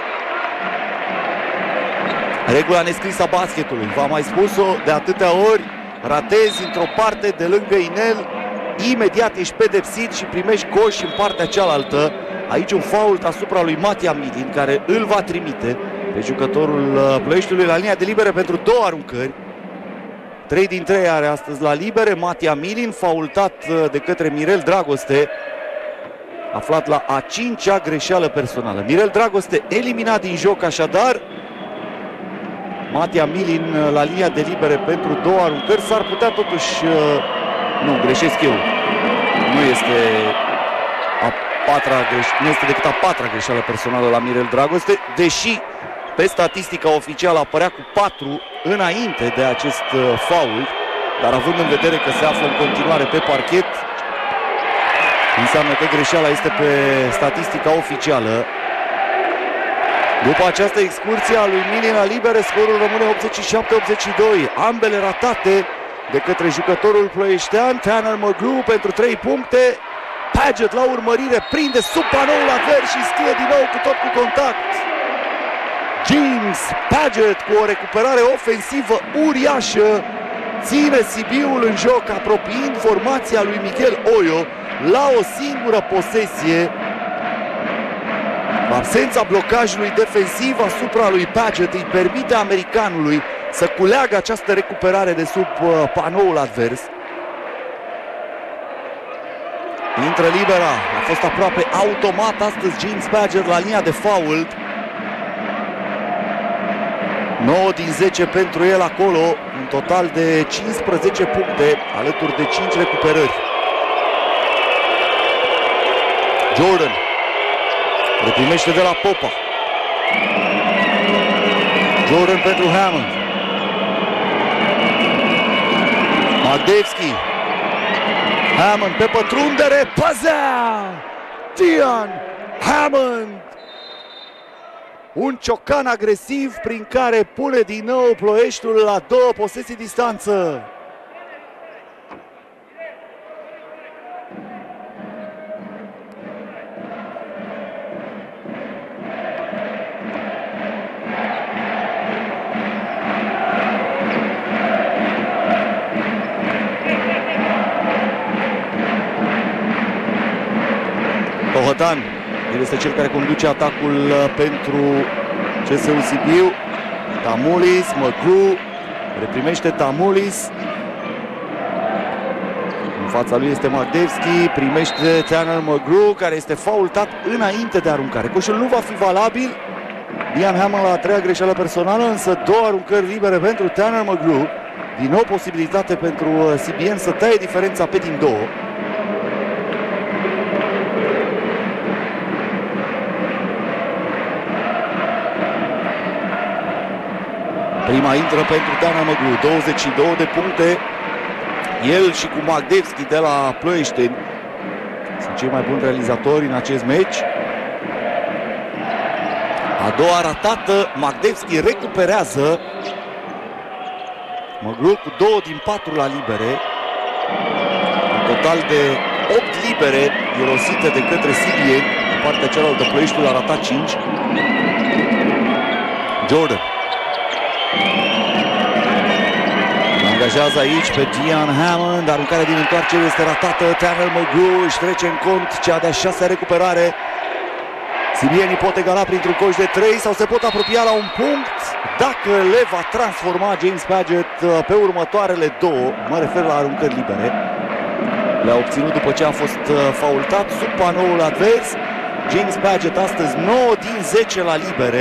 Regula nescrisă a basketului, v-am mai spus-o de atâtea ori, ratezi într-o parte de lângă inel, imediat ești pedepsit și primești coș în partea cealaltă. Aici un fault asupra lui Matia Milin, care îl va trimite pe jucătorul Ploieștiului la linia de libere pentru 2 aruncări. 3 din 3 are astăzi la libere Matia Milin, faultat de către Mirel Dragoste, aflat la a 5-a greșeală personală. Mirel Dragoste eliminat din joc așadar. Matia Milin la linia de libere pentru 2 aruncări. S-ar putea totuși... Nu, greșesc eu. Nu este decât a 4-a greșeală personală la Mirel Dragoste, deși pe statistica oficială apărea cu 4 înainte de acest faul, dar având în vedere că se află în continuare pe parchet, înseamnă că greșeala este pe statistica oficială. După această excursie a lui Milin la libere, scorul rămâne 87-82. Ambele ratate de către jucătorul ploieștean. Tanner McGrew pentru 3 puncte. Paget la urmărire, prinde sub panoul advers și scrie din nou cu tot cu contact. James Paget cu o recuperare ofensivă uriașă ține Sibiul în joc, apropiind formația lui Miguel Oio la o singură posesie. Absența blocajului defensiv asupra lui Paget îi permite americanului să culeagă această recuperare de sub panoul advers. Intră libera, a fost aproape automat astăzi James Paget la linia de fault. 9 din 10 pentru el acolo, un total de 15 puncte, alături de 5 recuperări. Jordan reprimește de la Popa. Jordan pentru Hammond. Magdevski. Hammond pe pătrundere, păzea! Dian Hammond! Un ciocan agresiv prin care pune din nou Ploieștiul la 2 posesii distanță. Tohătan, el este cel care conduce atacul pentru CSU Sibiu. Tamulis, McGrew, reprimește Tamulis. În fața lui este Magdevski, primește Tanner McGrew, care este faultat înainte de aruncare. Coșul nu va fi valabil. Ian Hammond la a 3-a greșeală personală, însă 2 aruncări libere pentru Tanner McGrew. Din nou posibilitate pentru CBN să taie diferența pe din 2. Prima intră pentru Tanner McGrew, 22 de puncte. El și cu Magdevski de la Ploieșteni sunt cei mai buni realizatori în acest meci. A doua ratată, Magdevski recuperează. McGrew cu 2 din 4 la libere. Un total de 8 libere irosite de către Sibieni. În partea cealaltă Ploieștiul a ratat 5. Jordan angajează aici pe Dian Hammond, aruncarea din întoarcere este ratată. Tanner McGrew își trece în cont cea de-a 6-a recuperare. Sibienii pot egala printr-un coș de 3 sau se pot apropia la un punct dacă le va transforma James Paget pe următoarele 2. Mă refer la aruncări libere. Le-a obținut după ce a fost faultat sub panoul advers. James Paget astăzi 9 din 10 la libere.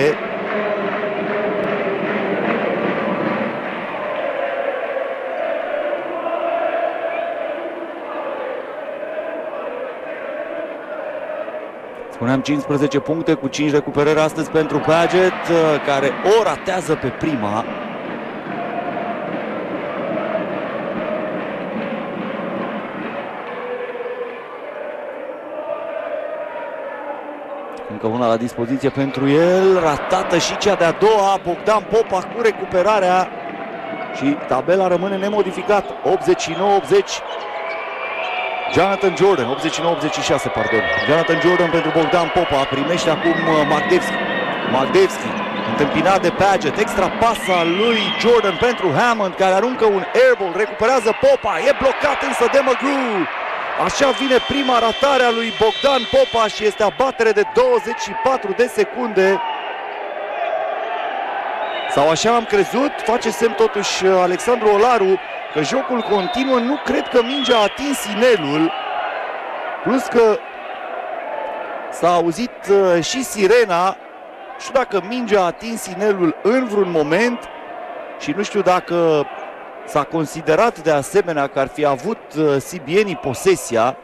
Spuneam 15 puncte cu 5 recuperări astăzi pentru Paget, care o ratează pe prima. Încă una la dispoziție pentru el, ratată și cea de-a doua. Bogdan Popa cu recuperarea și tabela rămâne nemodificată, 89-80. Jonathan Jordan, 89-86, pardon. Jonathan Jordan pentru Bogdan Popa, primește acum Magdevski. Magdevski, întâmpinat de Paget, extra pasa lui Jordan pentru Hammond, care aruncă un airball, recuperează Popa, e blocat însă de McGrew. Așa vine prima ratare a lui Bogdan Popa și este abatere de 24 de secunde. Sau așa am crezut, face semn totuși Alexandru Olaru că jocul continuă. Nu cred că mingea a atins inelul, plus că s-a auzit și sirena. Nu știu dacă mingea a atins inelul în vreun moment și nu știu dacă s-a considerat de asemenea că ar fi avut sibienii posesia.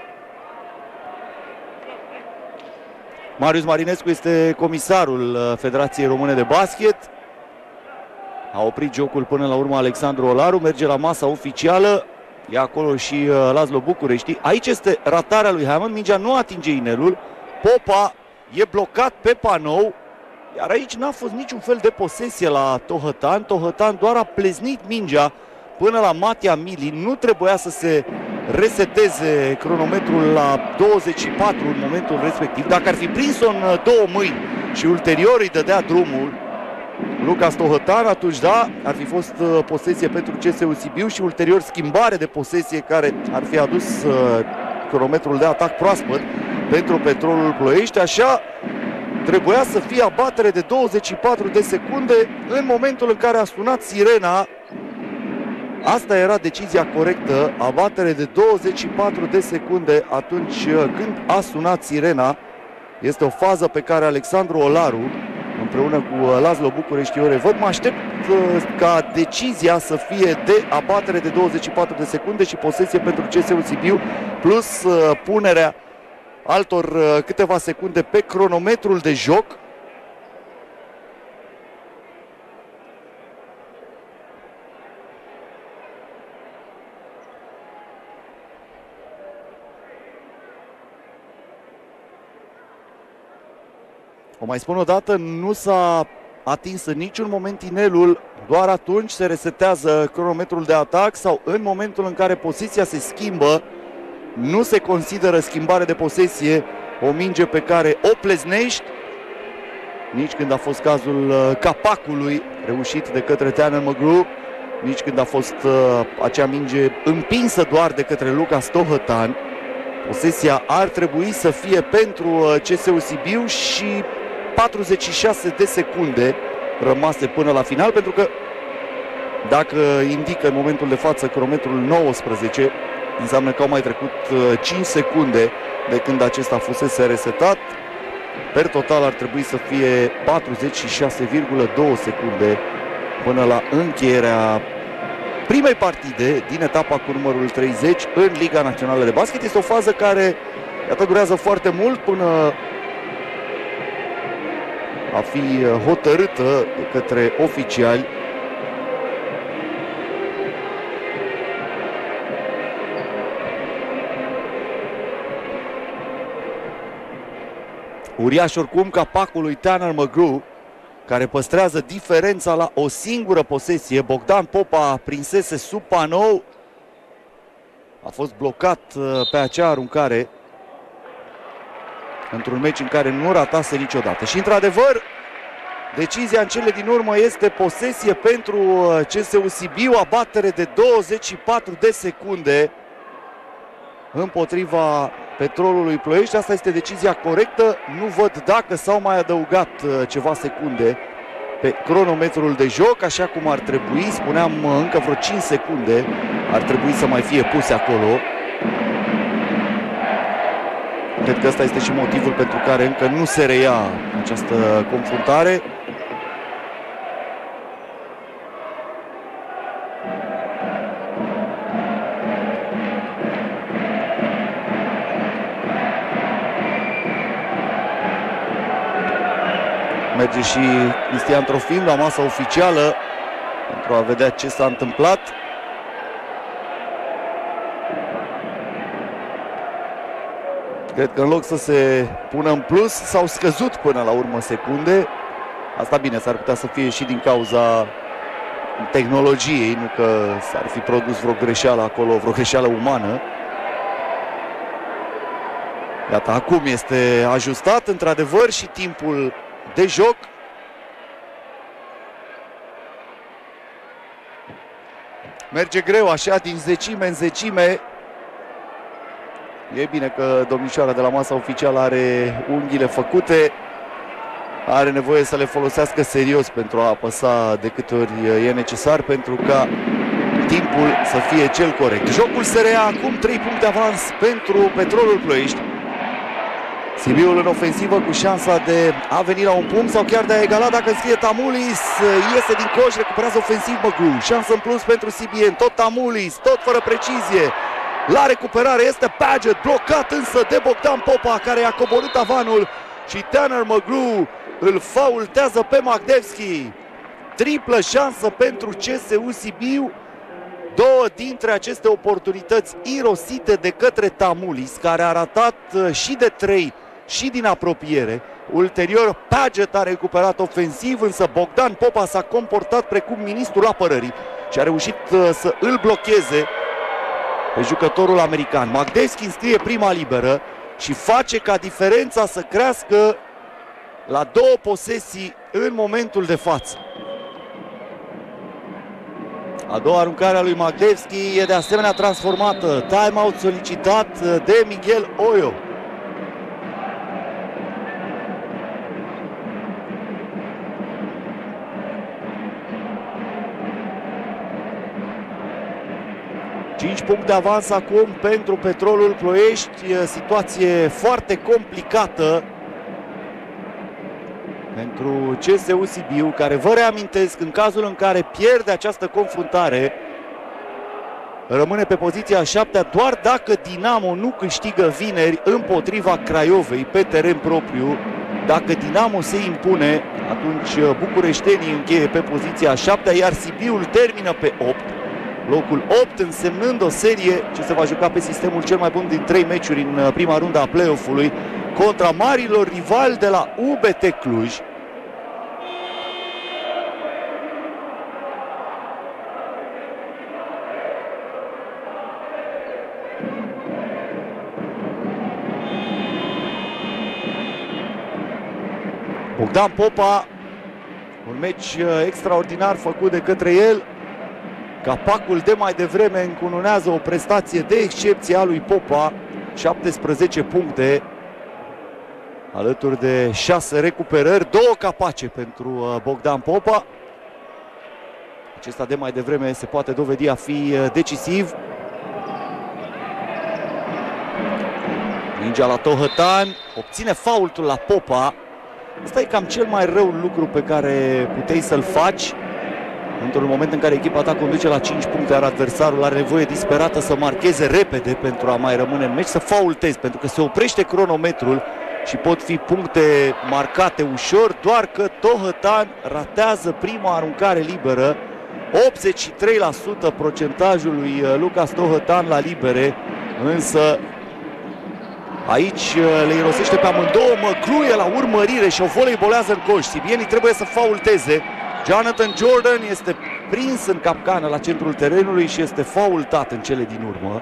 Marius Marinescu este comisarul Federației Române de Basket. A oprit jocul până la urmă Alexandru Olaru, merge la masa oficială, e acolo și Laszlo București. Aici este ratarea lui Hammond, mingea nu atinge inelul, Popa e blocat pe panou, iar aici n-a fost niciun fel de posesie la Tohătan. Tohătan doar a pleznit mingea până la Matia Mili, nu trebuia să se reseteze cronometrul la 24 în momentul respectiv. Dacă ar fi prins-o în două mâini și ulterior îi dădea drumul Luca Stohătan, atunci da, ar fi fost posesie pentru CSU Sibiu și ulterior schimbare de posesie care ar fi adus cronometrul de atac proaspăt pentru Petrolul Ploiești. Așa trebuia să fie abatere de 24 de secunde în momentul în care a sunat sirena. Asta era decizia corectă, abatere de 24 de secunde atunci când a sunat sirena. Este o fază pe care Alexandru Olaru împreună cu Laszlo București o revăd. Mă aștept ca decizia să fie de abatere de 24 de secunde și posesie pentru CSU Sibiu, plus punerea altor câteva secunde pe cronometrul de joc. O mai spun o dată, nu s-a atins în niciun moment inelul, doar atunci se resetează cronometrul de atac sau în momentul în care poziția se schimbă. Nu se consideră schimbare de posesie o minge pe care o pleznești, nici când a fost cazul capacului reușit de către Tanner McGrew, nici când a fost acea minge împinsă doar de către Luca Stohătan. Posesia ar trebui să fie pentru CSU Sibiu și 46 de secunde rămase până la final, pentru că dacă indică în momentul de față cronometrul 19, înseamnă că au mai trecut 5 secunde de când acesta fusese resetat. Per total ar trebui să fie 46,2 secunde până la încheierea primei partide din etapa cu numărul 30 în Liga Națională de Basket. Este o fază care, iată, durează foarte mult până a fi hotărâtă de către oficiali. Uriaș oricum capacul lui Tanner McGrew, care păstrează diferența la o singură posesie. Bogdan Popa prinsese sub panou, a fost blocat pe acea aruncare într-un meci în care nu ratase niciodată. Și într-adevăr, decizia în cele din urmă este posesie pentru CSU Sibiu, abatere de 24 de secunde împotriva Petrolului Ploiești. Asta este decizia corectă. Nu văd dacă s-au mai adăugat ceva secunde pe cronometrul de joc, așa cum ar trebui. Spuneam, încă vreo 5 secunde ar trebui să mai fie puse acolo. Cred că ăsta este și motivul pentru care încă nu se reia această confruntare. Merge și Cristian Trofim la masa oficială pentru a vedea ce s-a întâmplat. Cred că în loc să se pună în plus, s-au scăzut până la urmă secunde. Asta bine, s-ar putea să fie și din cauza tehnologiei, nu că s-ar fi produs vreo greșeală acolo, vreo greșeală umană. Iată, acum este ajustat într-adevăr și timpul de joc. Merge greu așa, din zecime în zecime. E bine că domnișoara de la masa oficială are unghiile făcute. Are nevoie să le folosească serios pentru a apăsa de câte ori e necesar, pentru ca timpul să fie cel corect. Jocul se reia acum, 3 puncte avans pentru Petrolul Ploiești. Sibiul în ofensivă cu șansa de a veni la un punct sau chiar de a egala dacă înscrie Tamulis. Iese din coș, recuperează ofensiv McGrew. Șansă în plus pentru CBN, tot Tamulis, tot fără precizie. La recuperare este Paget, blocat însă de Bogdan Popa, care i-a coborât tavanul și Tanner McGrew îl faultează pe Magdevski. Triplă șansă pentru CSU Sibiu. Două dintre aceste oportunități irosite de către Tamulis, care a ratat și de 3 și din apropiere. Ulterior, Paget a recuperat ofensiv, însă Bogdan Popa s-a comportat precum ministrul apărării și a reușit să îl blocheze pe jucătorul american. Magdevski înscrie prima liberă și face ca diferența să crească la 2 posesii în momentul de față. A doua aruncare a lui Magdevski e de asemenea transformată. Timeout solicitat de Miguel Oyo. Cinci puncte avans acum pentru Petrolul Ploiești. Situație foarte complicată pentru CSU Sibiu, care, vă reamintesc, în cazul în care pierde această confruntare, rămâne pe poziția 7-a doar dacă Dinamo nu câștigă vineri împotriva Craiovei pe teren propriu. Dacă Dinamo se impune, atunci bucureștenii încheie pe poziția 7-a, iar Sibiul termină pe 8. Locul 8 însemnând o serie ce se va juca pe sistemul cel mai bun din 3 meciuri în prima rundă a play-off-ului contra marilor rivali de la UBT Cluj. Bogdan Popa, un meci extraordinar făcut de către el. Capacul de mai devreme încununează o prestație de excepție a lui Popa, 17 puncte, alături de 6 recuperări, 2 capace pentru Bogdan Popa. Acesta de mai devreme se poate dovedi a fi decisiv. Mingea la Tohătan, obține faultul la Popa. Asta e cam cel mai rău lucru pe care puteai să-l faci într-un moment în care echipa ta conduce la 5 puncte, iar adversarul are nevoie disperată să marcheze repede pentru a mai rămâne în meci, să faultezi, pentru că se oprește cronometrul și pot fi puncte marcate ușor, doar că Tohătan ratează prima aruncare liberă. 83% procentajul lui Lucas Tohătan la libere, însă aici le irosește pe amândouă. Măgluie la urmărire și o voleibolează în coș. Sibienii trebuie să faulteze. Jonathan Jordan este prins în capcană la centrul terenului și este faultat în cele din urmă.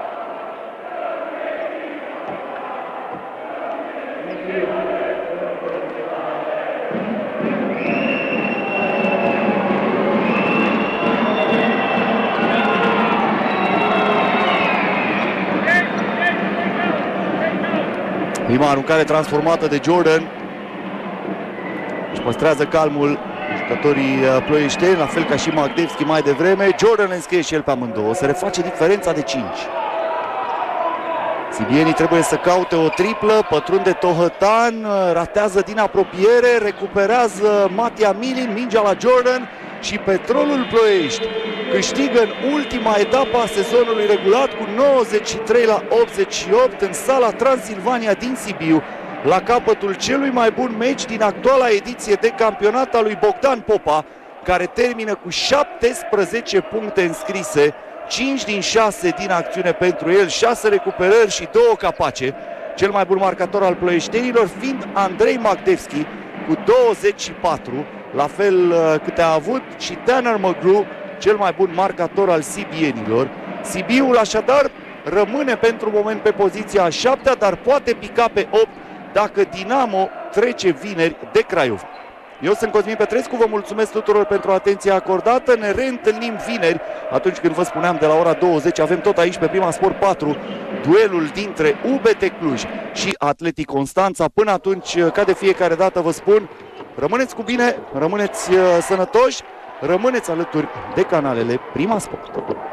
Prima aruncare transformată de Jordan. Își păstrează calmul jucătorii ploieșteni, la fel ca și Magdevski mai devreme. Jordan le înscrie și el pe amândouă. Se reface diferența de 5. Sibienii trebuie să caute o triplă. Pătrunde Tohătan, ratează din apropiere, recuperează Matia Milin, mingea la Jordan și Petrolul Ploiești câștigă în ultima etapă a sezonului regulat cu 93-88 în sala Transilvania din Sibiu, la capătul celui mai bun meci din actuala ediție de campionat al lui Bogdan Popa, care termină cu 17 puncte înscrise, 5 din 6 din acțiune pentru el, 6 recuperări și 2 capace. Cel mai bun marcator al ploieștenilor fiind Andrei Magdevski cu 24, la fel câte a avut și Tanner Măglu, cel mai bun marcator al sibienilor. Sibiul așadar rămâne pentru moment pe poziția a 7-a, dar poate pica pe 8 dacă Dinamo trece vineri de Craiova. Eu sunt Cosmin Petrescu, vă mulțumesc tuturor pentru atenția acordată. Ne reîntâlnim vineri, atunci când vă spuneam de la ora 20, avem tot aici pe Prima Sport 4 duelul dintre UBT Cluj și Atletic Constanța. Până atunci, ca de fiecare dată vă spun, rămâneți cu bine, rămâneți sănătoși, rămâneți alături de canalele Prima Sport.